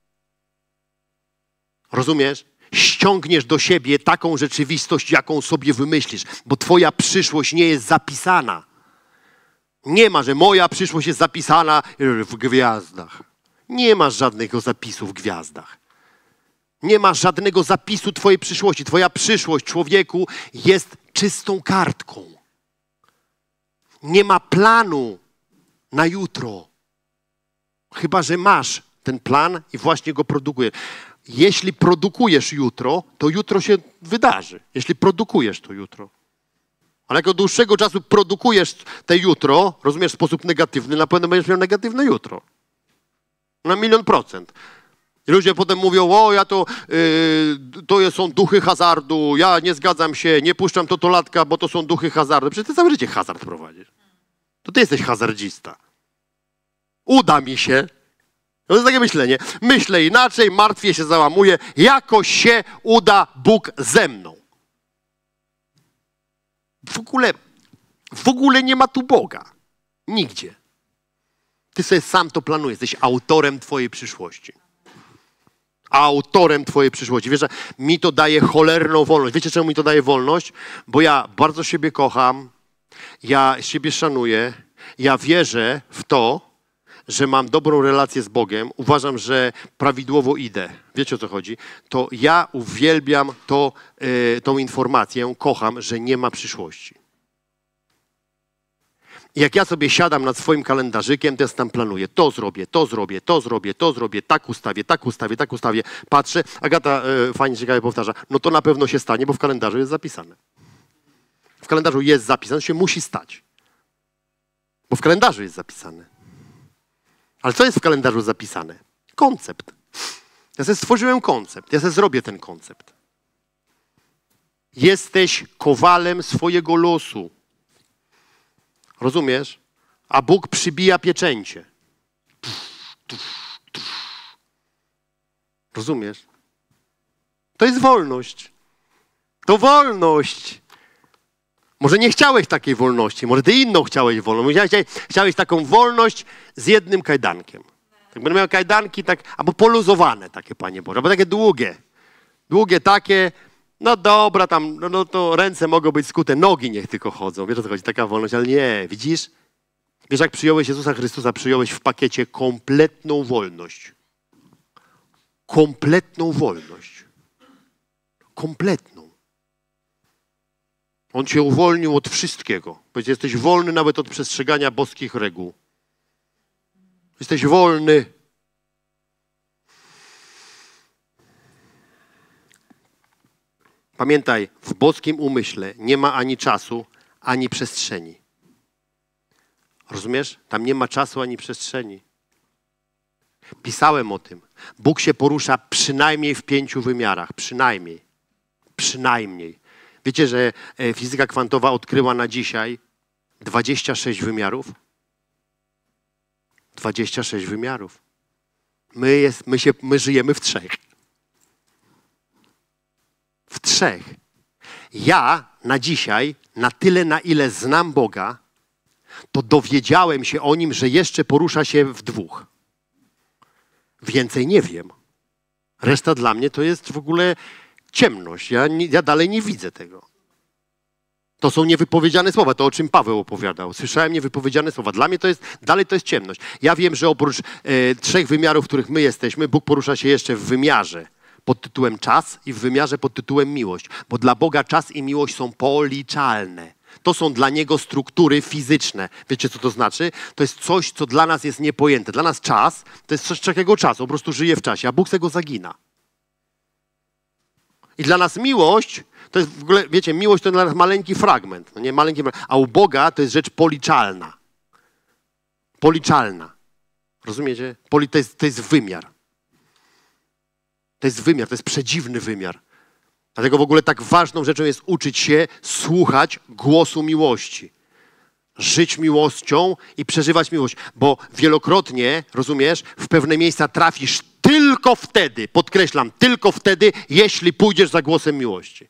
Rozumiesz? Ściągniesz do siebie taką rzeczywistość, jaką sobie wymyślisz, bo twoja przyszłość nie jest zapisana. Nie ma, że moja przyszłość jest zapisana w gwiazdach. Nie masz żadnego zapisu w gwiazdach. Nie masz żadnego zapisu twojej przyszłości. Twoja przyszłość, człowieku, jest czystą kartką. Nie ma planu na jutro. Chyba że masz ten plan i właśnie go produkujesz. Jeśli produkujesz jutro, to jutro się wydarzy. Jeśli produkujesz to jutro. Ale jak od dłuższego czasu produkujesz te jutro, rozumiesz, w sposób negatywny, na pewno będziesz miał negatywne jutro. Na milion procent. I ludzie potem mówią, o ja to, yy, to są duchy hazardu, ja nie zgadzam się, nie puszczam totolatka, bo to są duchy hazardu. Przecież ty całe życie hazard prowadzisz. To ty jesteś hazardzista. Uda mi się. To jest takie myślenie. Myślę inaczej, martwię się, załamuję. Jakoś się uda, Bóg ze mną. W ogóle, w ogóle nie ma tu Boga. Nigdzie. Ty sobie sam to planujesz. Jesteś autorem twojej przyszłości. Autorem twojej przyszłości. Wiesz, że mi to daje cholerną wolność. Wiecie, czemu mi to daje wolność? Bo ja bardzo siebie kocham, ja siebie szanuję, ja wierzę w to, że mam dobrą relację z Bogiem, uważam, że prawidłowo idę. Wiecie, o co chodzi? To ja uwielbiam to, yy, tą informację, kocham, że nie ma przyszłości. I jak ja sobie siadam nad swoim kalendarzykiem, to ja tam planuję. To zrobię, to zrobię, to zrobię, to zrobię, tak ustawię, tak ustawię, tak ustawię. Patrzę, Agata yy, fajnie, ciekawie powtarza, no to na pewno się stanie, bo w kalendarzu jest zapisane. W kalendarzu jest zapisane, się musi stać. Bo w kalendarzu jest zapisane. Ale co jest w kalendarzu zapisane? Koncept. Ja sobie stworzyłem koncept. Ja sobie zrobię ten koncept. Jesteś kowalem swojego losu. Rozumiesz? A Bóg przybija pieczęcie. Rozumiesz? To jest wolność. To wolność. Może nie chciałeś takiej wolności, może ty inną chciałeś wolność. Chciałeś, chciałeś taką wolność z jednym kajdankiem. Tak będę miał kajdanki, tak, albo poluzowane takie, Panie Boże, albo takie długie. Długie takie, no dobra, tam, no, no to ręce mogą być skute, nogi niech tylko chodzą. Wiesz, o co chodzi? Taka wolność, ale nie, widzisz? Wiesz, jak przyjąłeś Jezusa Chrystusa, przyjąłeś w pakiecie kompletną wolność. Kompletną wolność. Kompletną. On cię uwolnił od wszystkiego. Powiedział, jesteś wolny nawet od przestrzegania boskich reguł. Jesteś wolny. Pamiętaj, w boskim umyśle nie ma ani czasu, ani przestrzeni. Rozumiesz? Tam nie ma czasu, ani przestrzeni. Pisałem o tym. Bóg się porusza przynajmniej w pięciu wymiarach. Przynajmniej. Przynajmniej. Wiecie, że fizyka kwantowa odkryła na dzisiaj dwadzieścia sześć wymiarów? dwadzieścia sześć wymiarów. My, jest, my, się, my żyjemy w trzech. W trzech. Ja na dzisiaj, na tyle, na ile znam Boga, to dowiedziałem się o Nim, że jeszcze porusza się w dwóch. Więcej nie wiem. Reszta dla mnie to jest w ogóle ciemność. Ja, nie, ja dalej nie widzę tego. To są niewypowiedziane słowa, to o czym Paweł opowiadał. Słyszałem niewypowiedziane słowa. Dla mnie to jest, dalej to jest ciemność. Ja wiem, że oprócz e, trzech wymiarów, w których my jesteśmy, Bóg porusza się jeszcze w wymiarze pod tytułem czas i w wymiarze pod tytułem miłość. Bo dla Boga czas i miłość są policzalne. To są dla Niego struktury fizyczne. Wiecie, co to znaczy? To jest coś, co dla nas jest niepojęte. Dla nas czas to jest coś takiego czasu. Po prostu żyje w czasie, a Bóg z tego zagina. I dla nas miłość to jest w ogóle, wiecie, miłość to dla nas maleńki fragment. No nie, maleńki, a u Boga to jest rzecz policzalna. Policzalna. Rozumiecie? Poli, to, jest, to jest wymiar. To jest wymiar, to jest przedziwny wymiar. Dlatego w ogóle tak ważną rzeczą jest uczyć się słuchać głosu miłości. Żyć miłością i przeżywać miłość. Bo wielokrotnie, rozumiesz, w pewne miejsca trafisz tylko wtedy, podkreślam, tylko wtedy, jeśli pójdziesz za głosem miłości.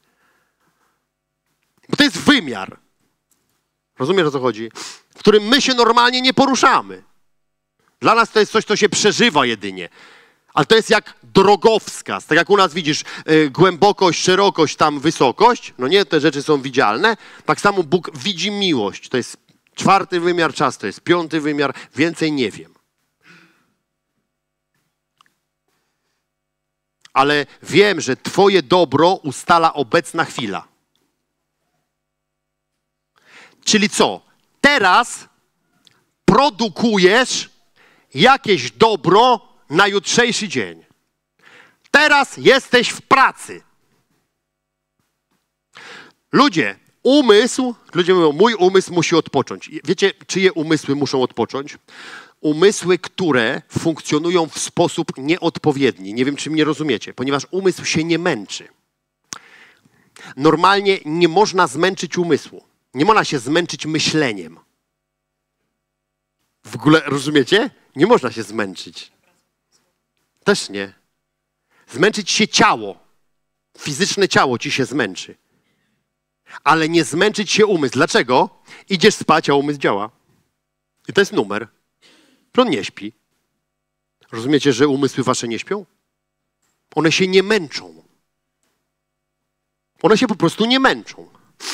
Bo to jest wymiar. Rozumiesz, o co chodzi? W którym my się normalnie nie poruszamy. Dla nas to jest coś, co się przeżywa jedynie. Ale to jest jak drogowskaz. Tak jak u nas widzisz yy, głębokość, szerokość, tam wysokość. No nie, te rzeczy są widzialne. Tak samo Bóg widzi miłość. To jest czwarty wymiar, czas to jest piąty wymiar. Więcej nie wiem. Ale wiem, że Twoje dobro ustala obecna chwila. Czyli co? Teraz produkujesz jakieś dobro na jutrzejszy dzień. Teraz jesteś w pracy. Ludzie, umysł, ludzie mówią, mój umysł musi odpocząć. Wiecie, czyje umysły muszą odpocząć? umysły, które funkcjonują w sposób nieodpowiedni. Nie wiem, czy mnie rozumiecie, ponieważ umysł się nie męczy. Normalnie nie można zmęczyć umysłu. Nie można się zmęczyć myśleniem. W ogóle, rozumiecie? Nie można się zmęczyć. Też nie. Zmęczyć się ciało. Fizyczne ciało ci się zmęczy. Ale nie zmęczyć się umysł. Dlaczego? Idziesz spać, a umysł działa. I to jest numer. On nie śpi. Rozumiecie, że umysły wasze nie śpią? One się nie męczą. One się po prostu nie męczą.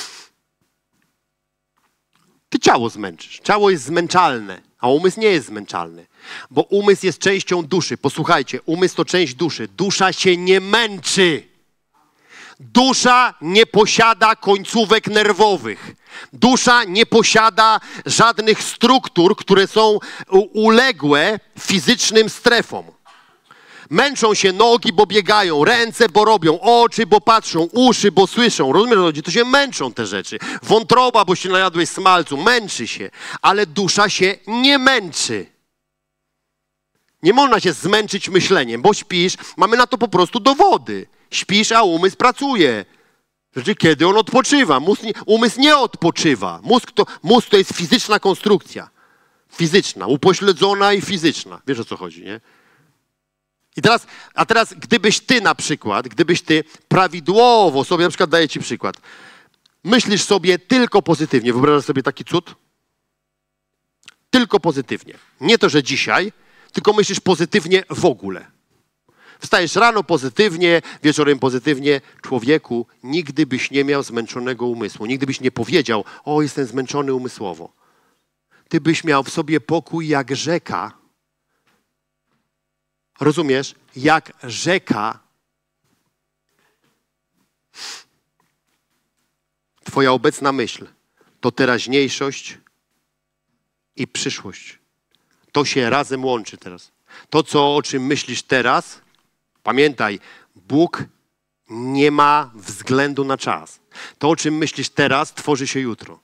Ty ciało zmęczysz. Ciało jest zmęczalne, a umysł nie jest zmęczalny. Bo umysł jest częścią duszy. Posłuchajcie, umysł to część duszy. Dusza się nie męczy. Dusza nie posiada końcówek nerwowych. Dusza nie posiada żadnych struktur, które są uległe fizycznym strefom. Męczą się nogi, bo biegają, ręce, bo robią, oczy, bo patrzą, uszy, bo słyszą. Rozumiesz, ludzi? To się męczą te rzeczy. Wątroba, bo się najadłeś smalcu, męczy się. Ale dusza się nie męczy. Nie można się zmęczyć myśleniem, bo śpisz, mamy na to po prostu dowody. Śpisz, a umysł pracuje. Znaczy, kiedy on odpoczywa? Mózg nie, umysł nie odpoczywa. Mózg to, mózg to jest fizyczna konstrukcja. Fizyczna, upośledzona i fizyczna. Wiesz, o co chodzi, nie? I teraz, a teraz, gdybyś ty na przykład, gdybyś ty prawidłowo sobie, na przykład daję ci przykład, myślisz sobie tylko pozytywnie, wyobrażasz sobie taki cud? Tylko pozytywnie. Nie to, że dzisiaj, tylko myślisz pozytywnie w ogóle. Wstajesz rano pozytywnie, wieczorem pozytywnie. Człowieku, nigdy byś nie miał zmęczonego umysłu. Nigdy byś nie powiedział, o, jestem zmęczony umysłowo. Ty byś miał w sobie pokój jak rzeka. Rozumiesz? Jak rzeka. Twoja obecna myśl to teraźniejszość i przyszłość. To się razem łączy teraz. To, co, o czym myślisz teraz, pamiętaj, Bóg nie ma względu na czas. To, o czym myślisz teraz, tworzy się jutro.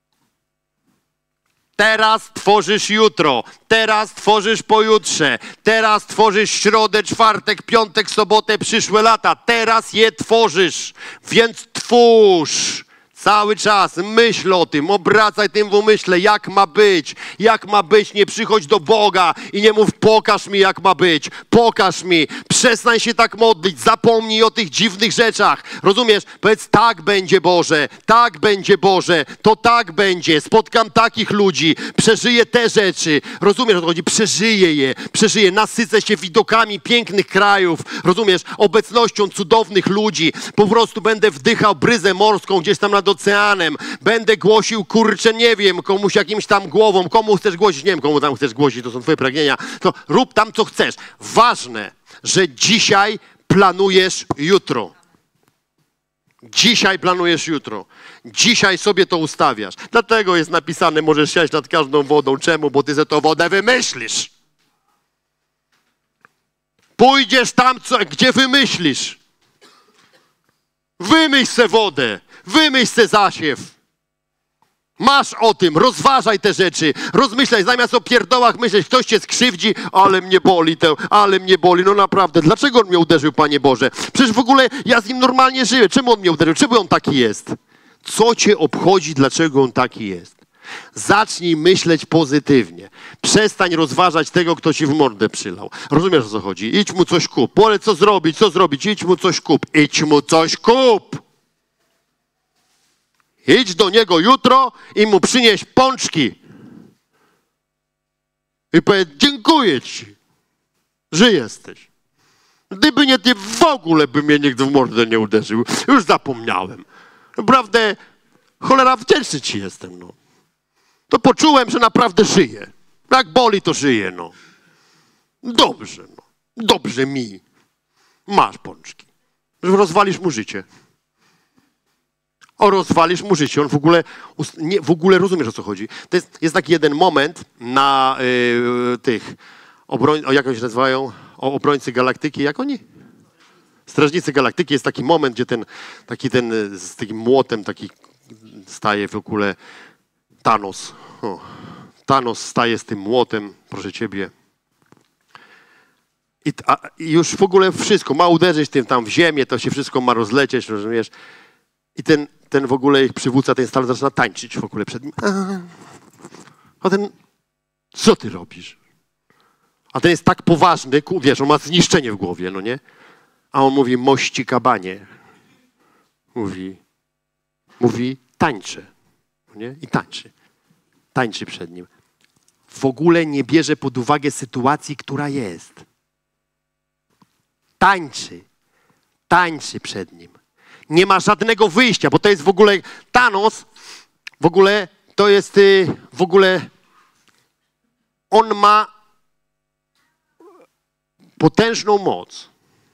Teraz tworzysz jutro, teraz tworzysz pojutrze, teraz tworzysz środę, czwartek, piątek, sobotę, przyszłe lata. Teraz je tworzysz, więc twórz. Cały czas myśl o tym, obracaj tym w umyśle, jak ma być, jak ma być, nie przychodź do Boga i nie mów, pokaż mi, jak ma być, pokaż mi, przestań się tak modlić, zapomnij o tych dziwnych rzeczach, rozumiesz? Powiedz, tak będzie Boże, tak będzie Boże, to tak będzie, spotkam takich ludzi, przeżyję te rzeczy, rozumiesz, o co chodzi? Przeżyję je, przeżyję, nasycę się widokami pięknych krajów, rozumiesz, obecnością cudownych ludzi, po prostu będę wdychał bryzę morską gdzieś tam nad oceanem, będę głosił, kurczę, nie wiem, komuś jakimś tam głową, komu chcesz głosić, nie wiem, komu tam chcesz głosić, to są twoje pragnienia, to rób tam, co chcesz. Ważne, że dzisiaj planujesz jutro. Dzisiaj planujesz jutro. Dzisiaj sobie to ustawiasz. Dlatego jest napisane, możesz siać nad każdą wodą. Czemu? Bo ty ze tą wodę wymyślisz. Pójdziesz tam, co, gdzie wymyślisz. Wymyśl se wodę. Wymyśl se zasiew. Masz o tym, rozważaj te rzeczy, rozmyślaj, zamiast o pierdołach myśleć, ktoś cię skrzywdzi, ale mnie boli to, ale mnie boli, no naprawdę, dlaczego on mnie uderzył, Panie Boże? Przecież w ogóle ja z nim normalnie żyję, czemu on mnie uderzył, czemu on taki jest? Co cię obchodzi, dlaczego on taki jest? Zacznij myśleć pozytywnie. Przestań rozważać tego, kto ci w mordę przylał. Rozumiesz, o co chodzi? Idź mu coś kup, powiedz, co zrobić, co zrobić, idź mu coś kup, idź mu coś kup. Idź do niego jutro i mu przynieś pączki. I powiedz, dziękuję ci, że jesteś. Gdyby nie ty, w ogóle by mnie nigdy w mordę nie uderzył. Już zapomniałem. Naprawdę, cholera, wdzięczny ci jestem, no. To poczułem, że naprawdę żyję. Jak boli, to żyję, no. Dobrze, no. Dobrze mi. Masz pączki. Rozwalisz mu życie. O, rozwalisz mu życie. On w ogóle, nie, w ogóle rozumiesz, o co chodzi. To jest, jest taki jeden moment na yy, tych, obroń, o, jak oni się nazywają? O, obrońcy galaktyki. Jak oni? Strażnicy galaktyki. Jest taki moment, gdzie ten, taki ten z takim młotem taki staje w ogóle Thanos. O, Thanos staje z tym młotem, proszę ciebie. I, a, I już w ogóle wszystko, ma uderzyć tym tam w ziemię, to się wszystko ma rozlecieć, rozumiesz? I ten, ten w ogóle ich przywódca, ten Star zaczyna tańczyć w ogóle przed nim. A ten, co ty robisz? A ten jest tak poważny, wiesz, on ma zniszczenie w głowie, no nie? A on mówi, mości kabanie. Mówi, mówi, tańczę. Nie? I tańczy. Tańczy przed nim. W ogóle nie bierze pod uwagę sytuacji, która jest. Tańczy. Tańczy przed nim. Nie ma żadnego wyjścia, bo to jest w ogóle Thanos, w ogóle to jest y, w ogóle on ma potężną moc.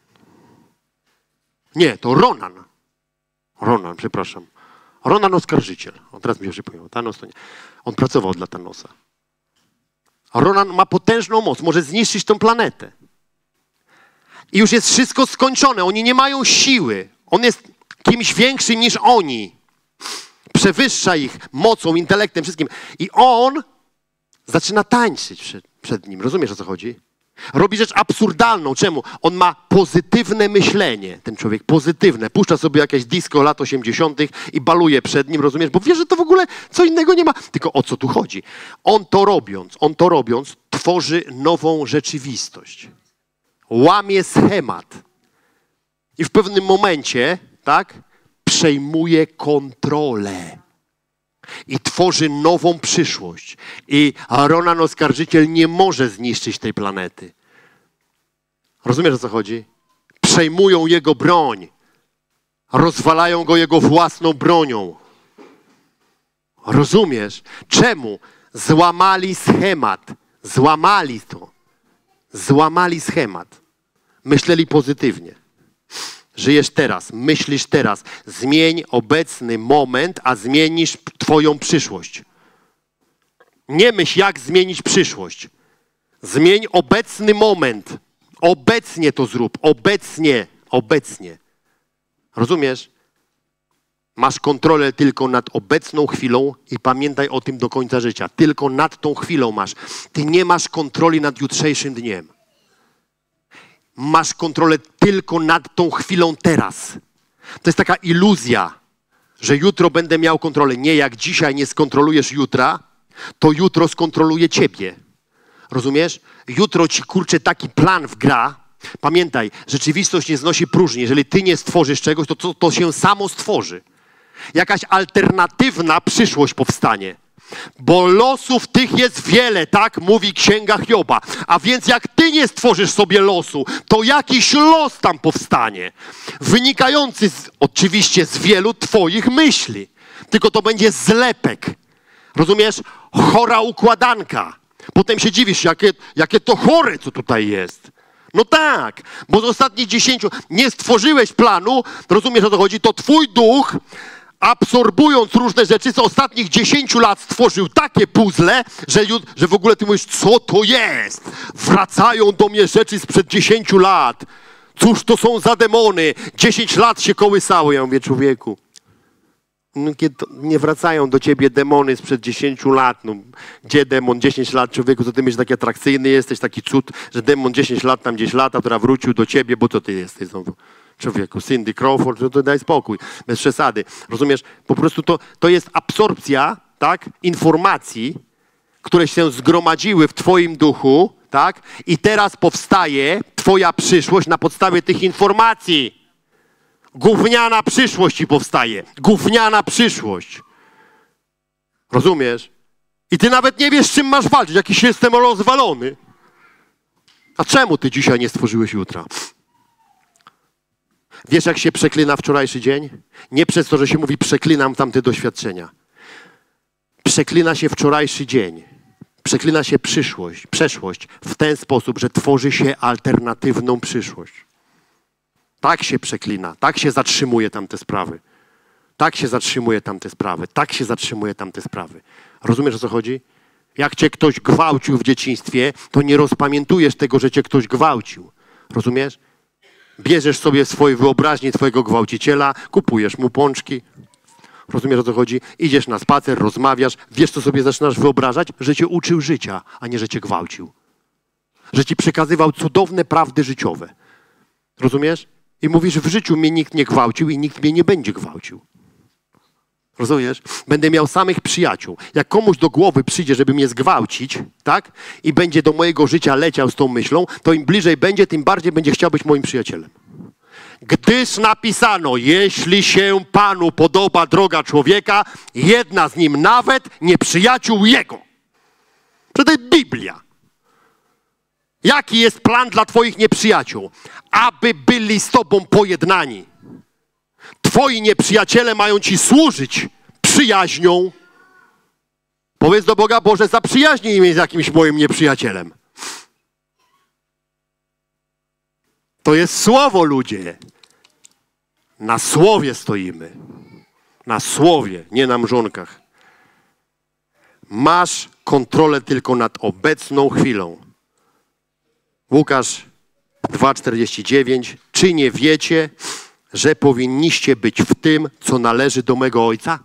Nie, to Ronan. Ronan, przepraszam. Ronan oskarżyciel. O, teraz mi się przypomniał. Thanos to nie. On pracował dla Thanosa. Ronan ma potężną moc. Może zniszczyć tą planetę. I już jest wszystko skończone. Oni nie mają siły. On jest kimś większym niż oni. Przewyższa ich mocą, intelektem, wszystkim. I on zaczyna tańczyć przed, przed nim. Rozumiesz, o co chodzi? Robi rzecz absurdalną. Czemu? On ma pozytywne myślenie, ten człowiek, pozytywne. Puszcza sobie jakieś disco lat osiemdziesiątych i baluje przed nim, rozumiesz? Bo wie, że to w ogóle co innego nie ma. Tylko o co tu chodzi? On to robiąc, on to robiąc, tworzy nową rzeczywistość. Łamie schemat. I w pewnym momencie, tak, przejmuje kontrolę. I tworzy nową przyszłość. I Ronan oskarżyciel nie może zniszczyć tej planety. Rozumiesz, o co chodzi? Przejmują jego broń. Rozwalają go jego własną bronią. Rozumiesz? Czemu? Złamali schemat. Złamali to. Złamali schemat. Myśleli pozytywnie. Żyjesz teraz, myślisz teraz. Zmień obecny moment, a zmienisz twoją przyszłość. Nie myśl, jak zmienić przyszłość. Zmień obecny moment. Obecnie to zrób. Obecnie. Obecnie. Rozumiesz? Masz kontrolę tylko nad obecną chwilą i pamiętaj o tym do końca życia. Tylko nad tą chwilą masz. Ty nie masz kontroli nad jutrzejszym dniem. Masz kontrolę tylko nad tą chwilą teraz. To jest taka iluzja, że jutro będę miał kontrolę. Nie, jak dzisiaj nie skontrolujesz jutra, to jutro skontroluje ciebie. Rozumiesz? Jutro ci kurczę taki plan wgra. Pamiętaj, rzeczywistość nie znosi próżni. Jeżeli ty nie stworzysz czegoś, to, to to się samo stworzy. Jakaś alternatywna przyszłość powstanie. Bo losów tych jest wiele, tak? Mówi Księga Hioba. A więc jak ty nie stworzysz sobie losu, to jakiś los tam powstanie. Wynikający z, oczywiście z wielu twoich myśli. Tylko to będzie zlepek. Rozumiesz? Chora układanka. Potem się dziwisz, jakie, jakie to chore, co tutaj jest. No tak, bo z ostatnich dziesięciu nie stworzyłeś planu, rozumiesz, o co chodzi, to twój duch, absorbując różne rzeczy, z ostatnich dziesięciu lat stworzył takie puzzle, że, że w ogóle ty mówisz, co to jest? Wracają do mnie rzeczy sprzed dziesięciu lat. Cóż to są za demony? Dziesięć lat się kołysały. Ja mówię, człowieku, no, kiedy to, nie wracają do ciebie demony sprzed dziesięciu lat. No, gdzie demon? dziesięć lat, człowieku, co ty myślisz, taki atrakcyjny jesteś, taki cud, że demon dziesięć lat tam gdzieś lata, która wrócił do ciebie, bo to ty jesteś znowu. Człowieku, Cindy Crawford, no to daj spokój, bez przesady. Rozumiesz? Po prostu to, to jest absorpcja, tak, informacji, które się zgromadziły w twoim duchu, tak, i teraz powstaje twoja przyszłość na podstawie tych informacji. Gówniana przyszłość ci powstaje. Gówniana przyszłość. Rozumiesz? I ty nawet nie wiesz, z czym masz walczyć. Jakiś jestem rozwalony. A czemu ty dzisiaj nie stworzyłeś jutra? Wiesz, jak się przeklina wczorajszy dzień? Nie przez to, że się mówi przeklinam tamte doświadczenia. Przeklina się wczorajszy dzień. Przeklina się przyszłość, przeszłość w ten sposób, że tworzy się alternatywną przyszłość. Tak się przeklina, tak się zatrzymuje tamte sprawy. Tak się zatrzymuje tamte sprawy, tak się zatrzymuje tamte sprawy. Rozumiesz, o co chodzi? Jak cię ktoś gwałcił w dzieciństwie, to nie rozpamiętujesz tego, że cię ktoś gwałcił. Rozumiesz? Bierzesz sobie w swojej wyobraźni twojego gwałciciela, kupujesz mu pączki. Rozumiesz, o co chodzi? Idziesz na spacer, rozmawiasz, wiesz, co sobie zaczynasz wyobrażać? Że cię uczył życia, a nie, że cię gwałcił. Że ci przekazywał cudowne prawdy życiowe. Rozumiesz? I mówisz, w życiu mnie nikt nie gwałcił i nikt mnie nie będzie gwałcił. Rozumiesz? Będę miał samych przyjaciół. Jak komuś do głowy przyjdzie, żeby mnie zgwałcić, tak? I będzie do mojego życia leciał z tą myślą, to im bliżej będzie, tym bardziej będzie chciał być moim przyjacielem. Gdyż napisano, jeśli się Panu podoba droga człowieka, jedna z nim nawet nieprzyjaciół jego. To jest Biblia. Jaki jest plan dla twoich nieprzyjaciół? Aby byli z tobą pojednani. Twoi nieprzyjaciele mają ci służyć przyjaźnią. Powiedz do Boga, Boże, zaprzyjaźnij mnie z jakimś moim nieprzyjacielem. To jest słowo, ludzie. Na słowie stoimy. Na słowie, nie na mrzonkach. Masz kontrolę tylko nad obecną chwilą. Łukasz dwa czterdzieści dziewięć. Czy nie wiecie, że powinniście być w tym, co należy do mego Ojca?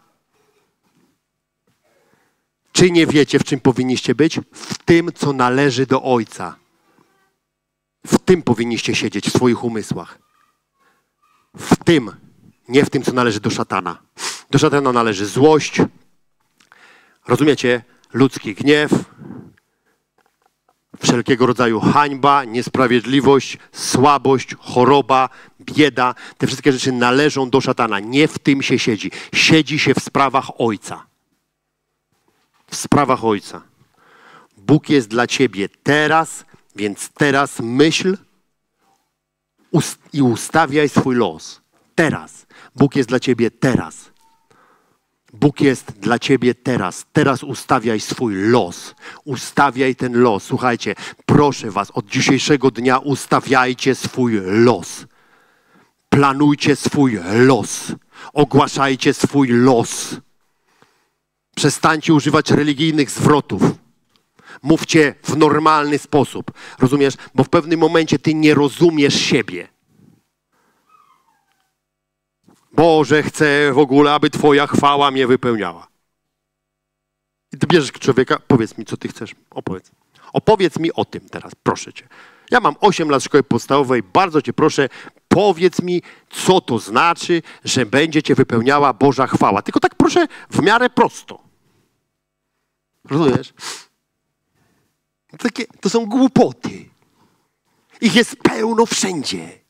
Czy nie wiecie, w czym powinniście być? W tym, co należy do Ojca. W tym powinniście siedzieć, w swoich umysłach. W tym, nie w tym, co należy do szatana. Do szatana należy złość, rozumiecie? Ludzki gniew, wszelkiego rodzaju hańba, niesprawiedliwość, słabość, choroba, bieda. Te wszystkie rzeczy należą do szatana. Nie w tym się siedzi. Siedzi się w sprawach Ojca. W sprawach Ojca. Bóg jest dla ciebie teraz, więc teraz myśl ust- i ustawiaj swój los. Teraz. Bóg jest dla ciebie teraz. Bóg jest dla ciebie teraz. Teraz ustawiaj swój los. Ustawiaj ten los. Słuchajcie, proszę was, od dzisiejszego dnia ustawiajcie swój los. Planujcie swój los. Ogłaszajcie swój los. Przestańcie używać religijnych zwrotów. Mówcie w normalny sposób. Rozumiesz? Bo w pewnym momencie ty nie rozumiesz siebie. Boże, chcę w ogóle, aby Twoja chwała mnie wypełniała. I ty bierzesz człowieka, powiedz mi, co ty chcesz. Opowiedz. Opowiedz mi o tym teraz, proszę cię. Ja mam osiem lat szkoły podstawowej, bardzo cię proszę, powiedz mi, co to znaczy, że będzie cię wypełniała Boża chwała. Tylko tak proszę, w miarę prosto. Rozumiesz? Takie, to są głupoty. Ich jest pełno wszędzie.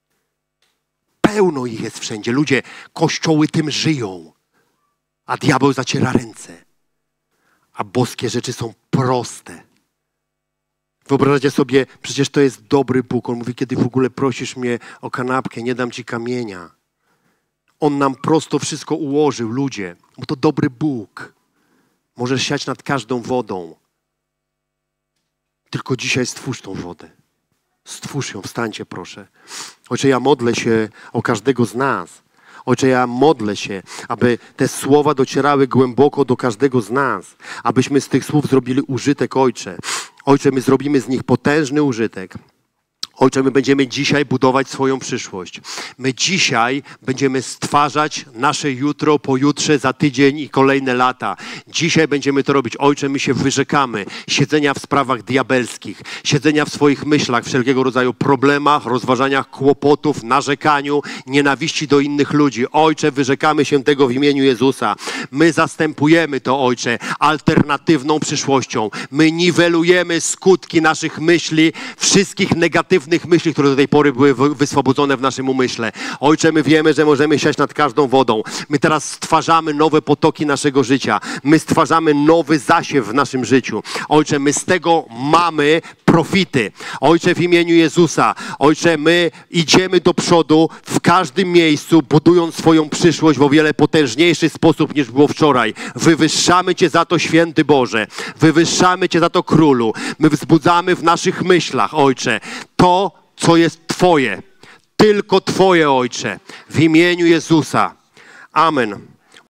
Pełno ich jest wszędzie. Ludzie, kościoły tym żyją. A diabeł zaciera ręce. A boskie rzeczy są proste. Wyobraźcie sobie, przecież to jest dobry Bóg. On mówi, kiedy w ogóle prosisz mnie o kanapkę, nie dam ci kamienia. On nam prosto wszystko ułożył, ludzie. Bo to dobry Bóg. Możesz siać nad każdą wodą. Tylko dzisiaj stwórz tą wodę. Stwórz ją, wstańcie proszę. Ojcze, ja modlę się o każdego z nas. Ojcze, ja modlę się, aby te słowa docierały głęboko do każdego z nas. Abyśmy z tych słów zrobili użytek, Ojcze. Ojcze, my zrobimy z nich potężny użytek. Ojcze, my będziemy dzisiaj budować swoją przyszłość. My dzisiaj będziemy stwarzać nasze jutro, pojutrze, za tydzień i kolejne lata. Dzisiaj będziemy to robić. Ojcze, my się wyrzekamy siedzenia w sprawach diabelskich, siedzenia w swoich myślach, wszelkiego rodzaju problemach, rozważaniach kłopotów, narzekaniu, nienawiści do innych ludzi. Ojcze, wyrzekamy się tego w imieniu Jezusa. My zastępujemy to, Ojcze, alternatywną przyszłością. My niwelujemy skutki naszych myśli, wszystkich negatywnych myśli, które do tej pory były wyswobodzone w naszym umyśle. Ojcze, my wiemy, że możemy siać nad każdą wodą. My teraz stwarzamy nowe potoki naszego życia. My stwarzamy nowy zasiew w naszym życiu. Ojcze, my z tego mamy profity. Ojcze, w imieniu Jezusa. Ojcze, my idziemy do przodu w każdym miejscu, budując swoją przyszłość w o wiele potężniejszy sposób niż było wczoraj. Wywyższamy Cię za to, Święty Boże. Wywyższamy Cię za to, Królu. My wzbudzamy w naszych myślach, Ojcze, to, co jest Twoje. Tylko Twoje, Ojcze. W imieniu Jezusa. Amen.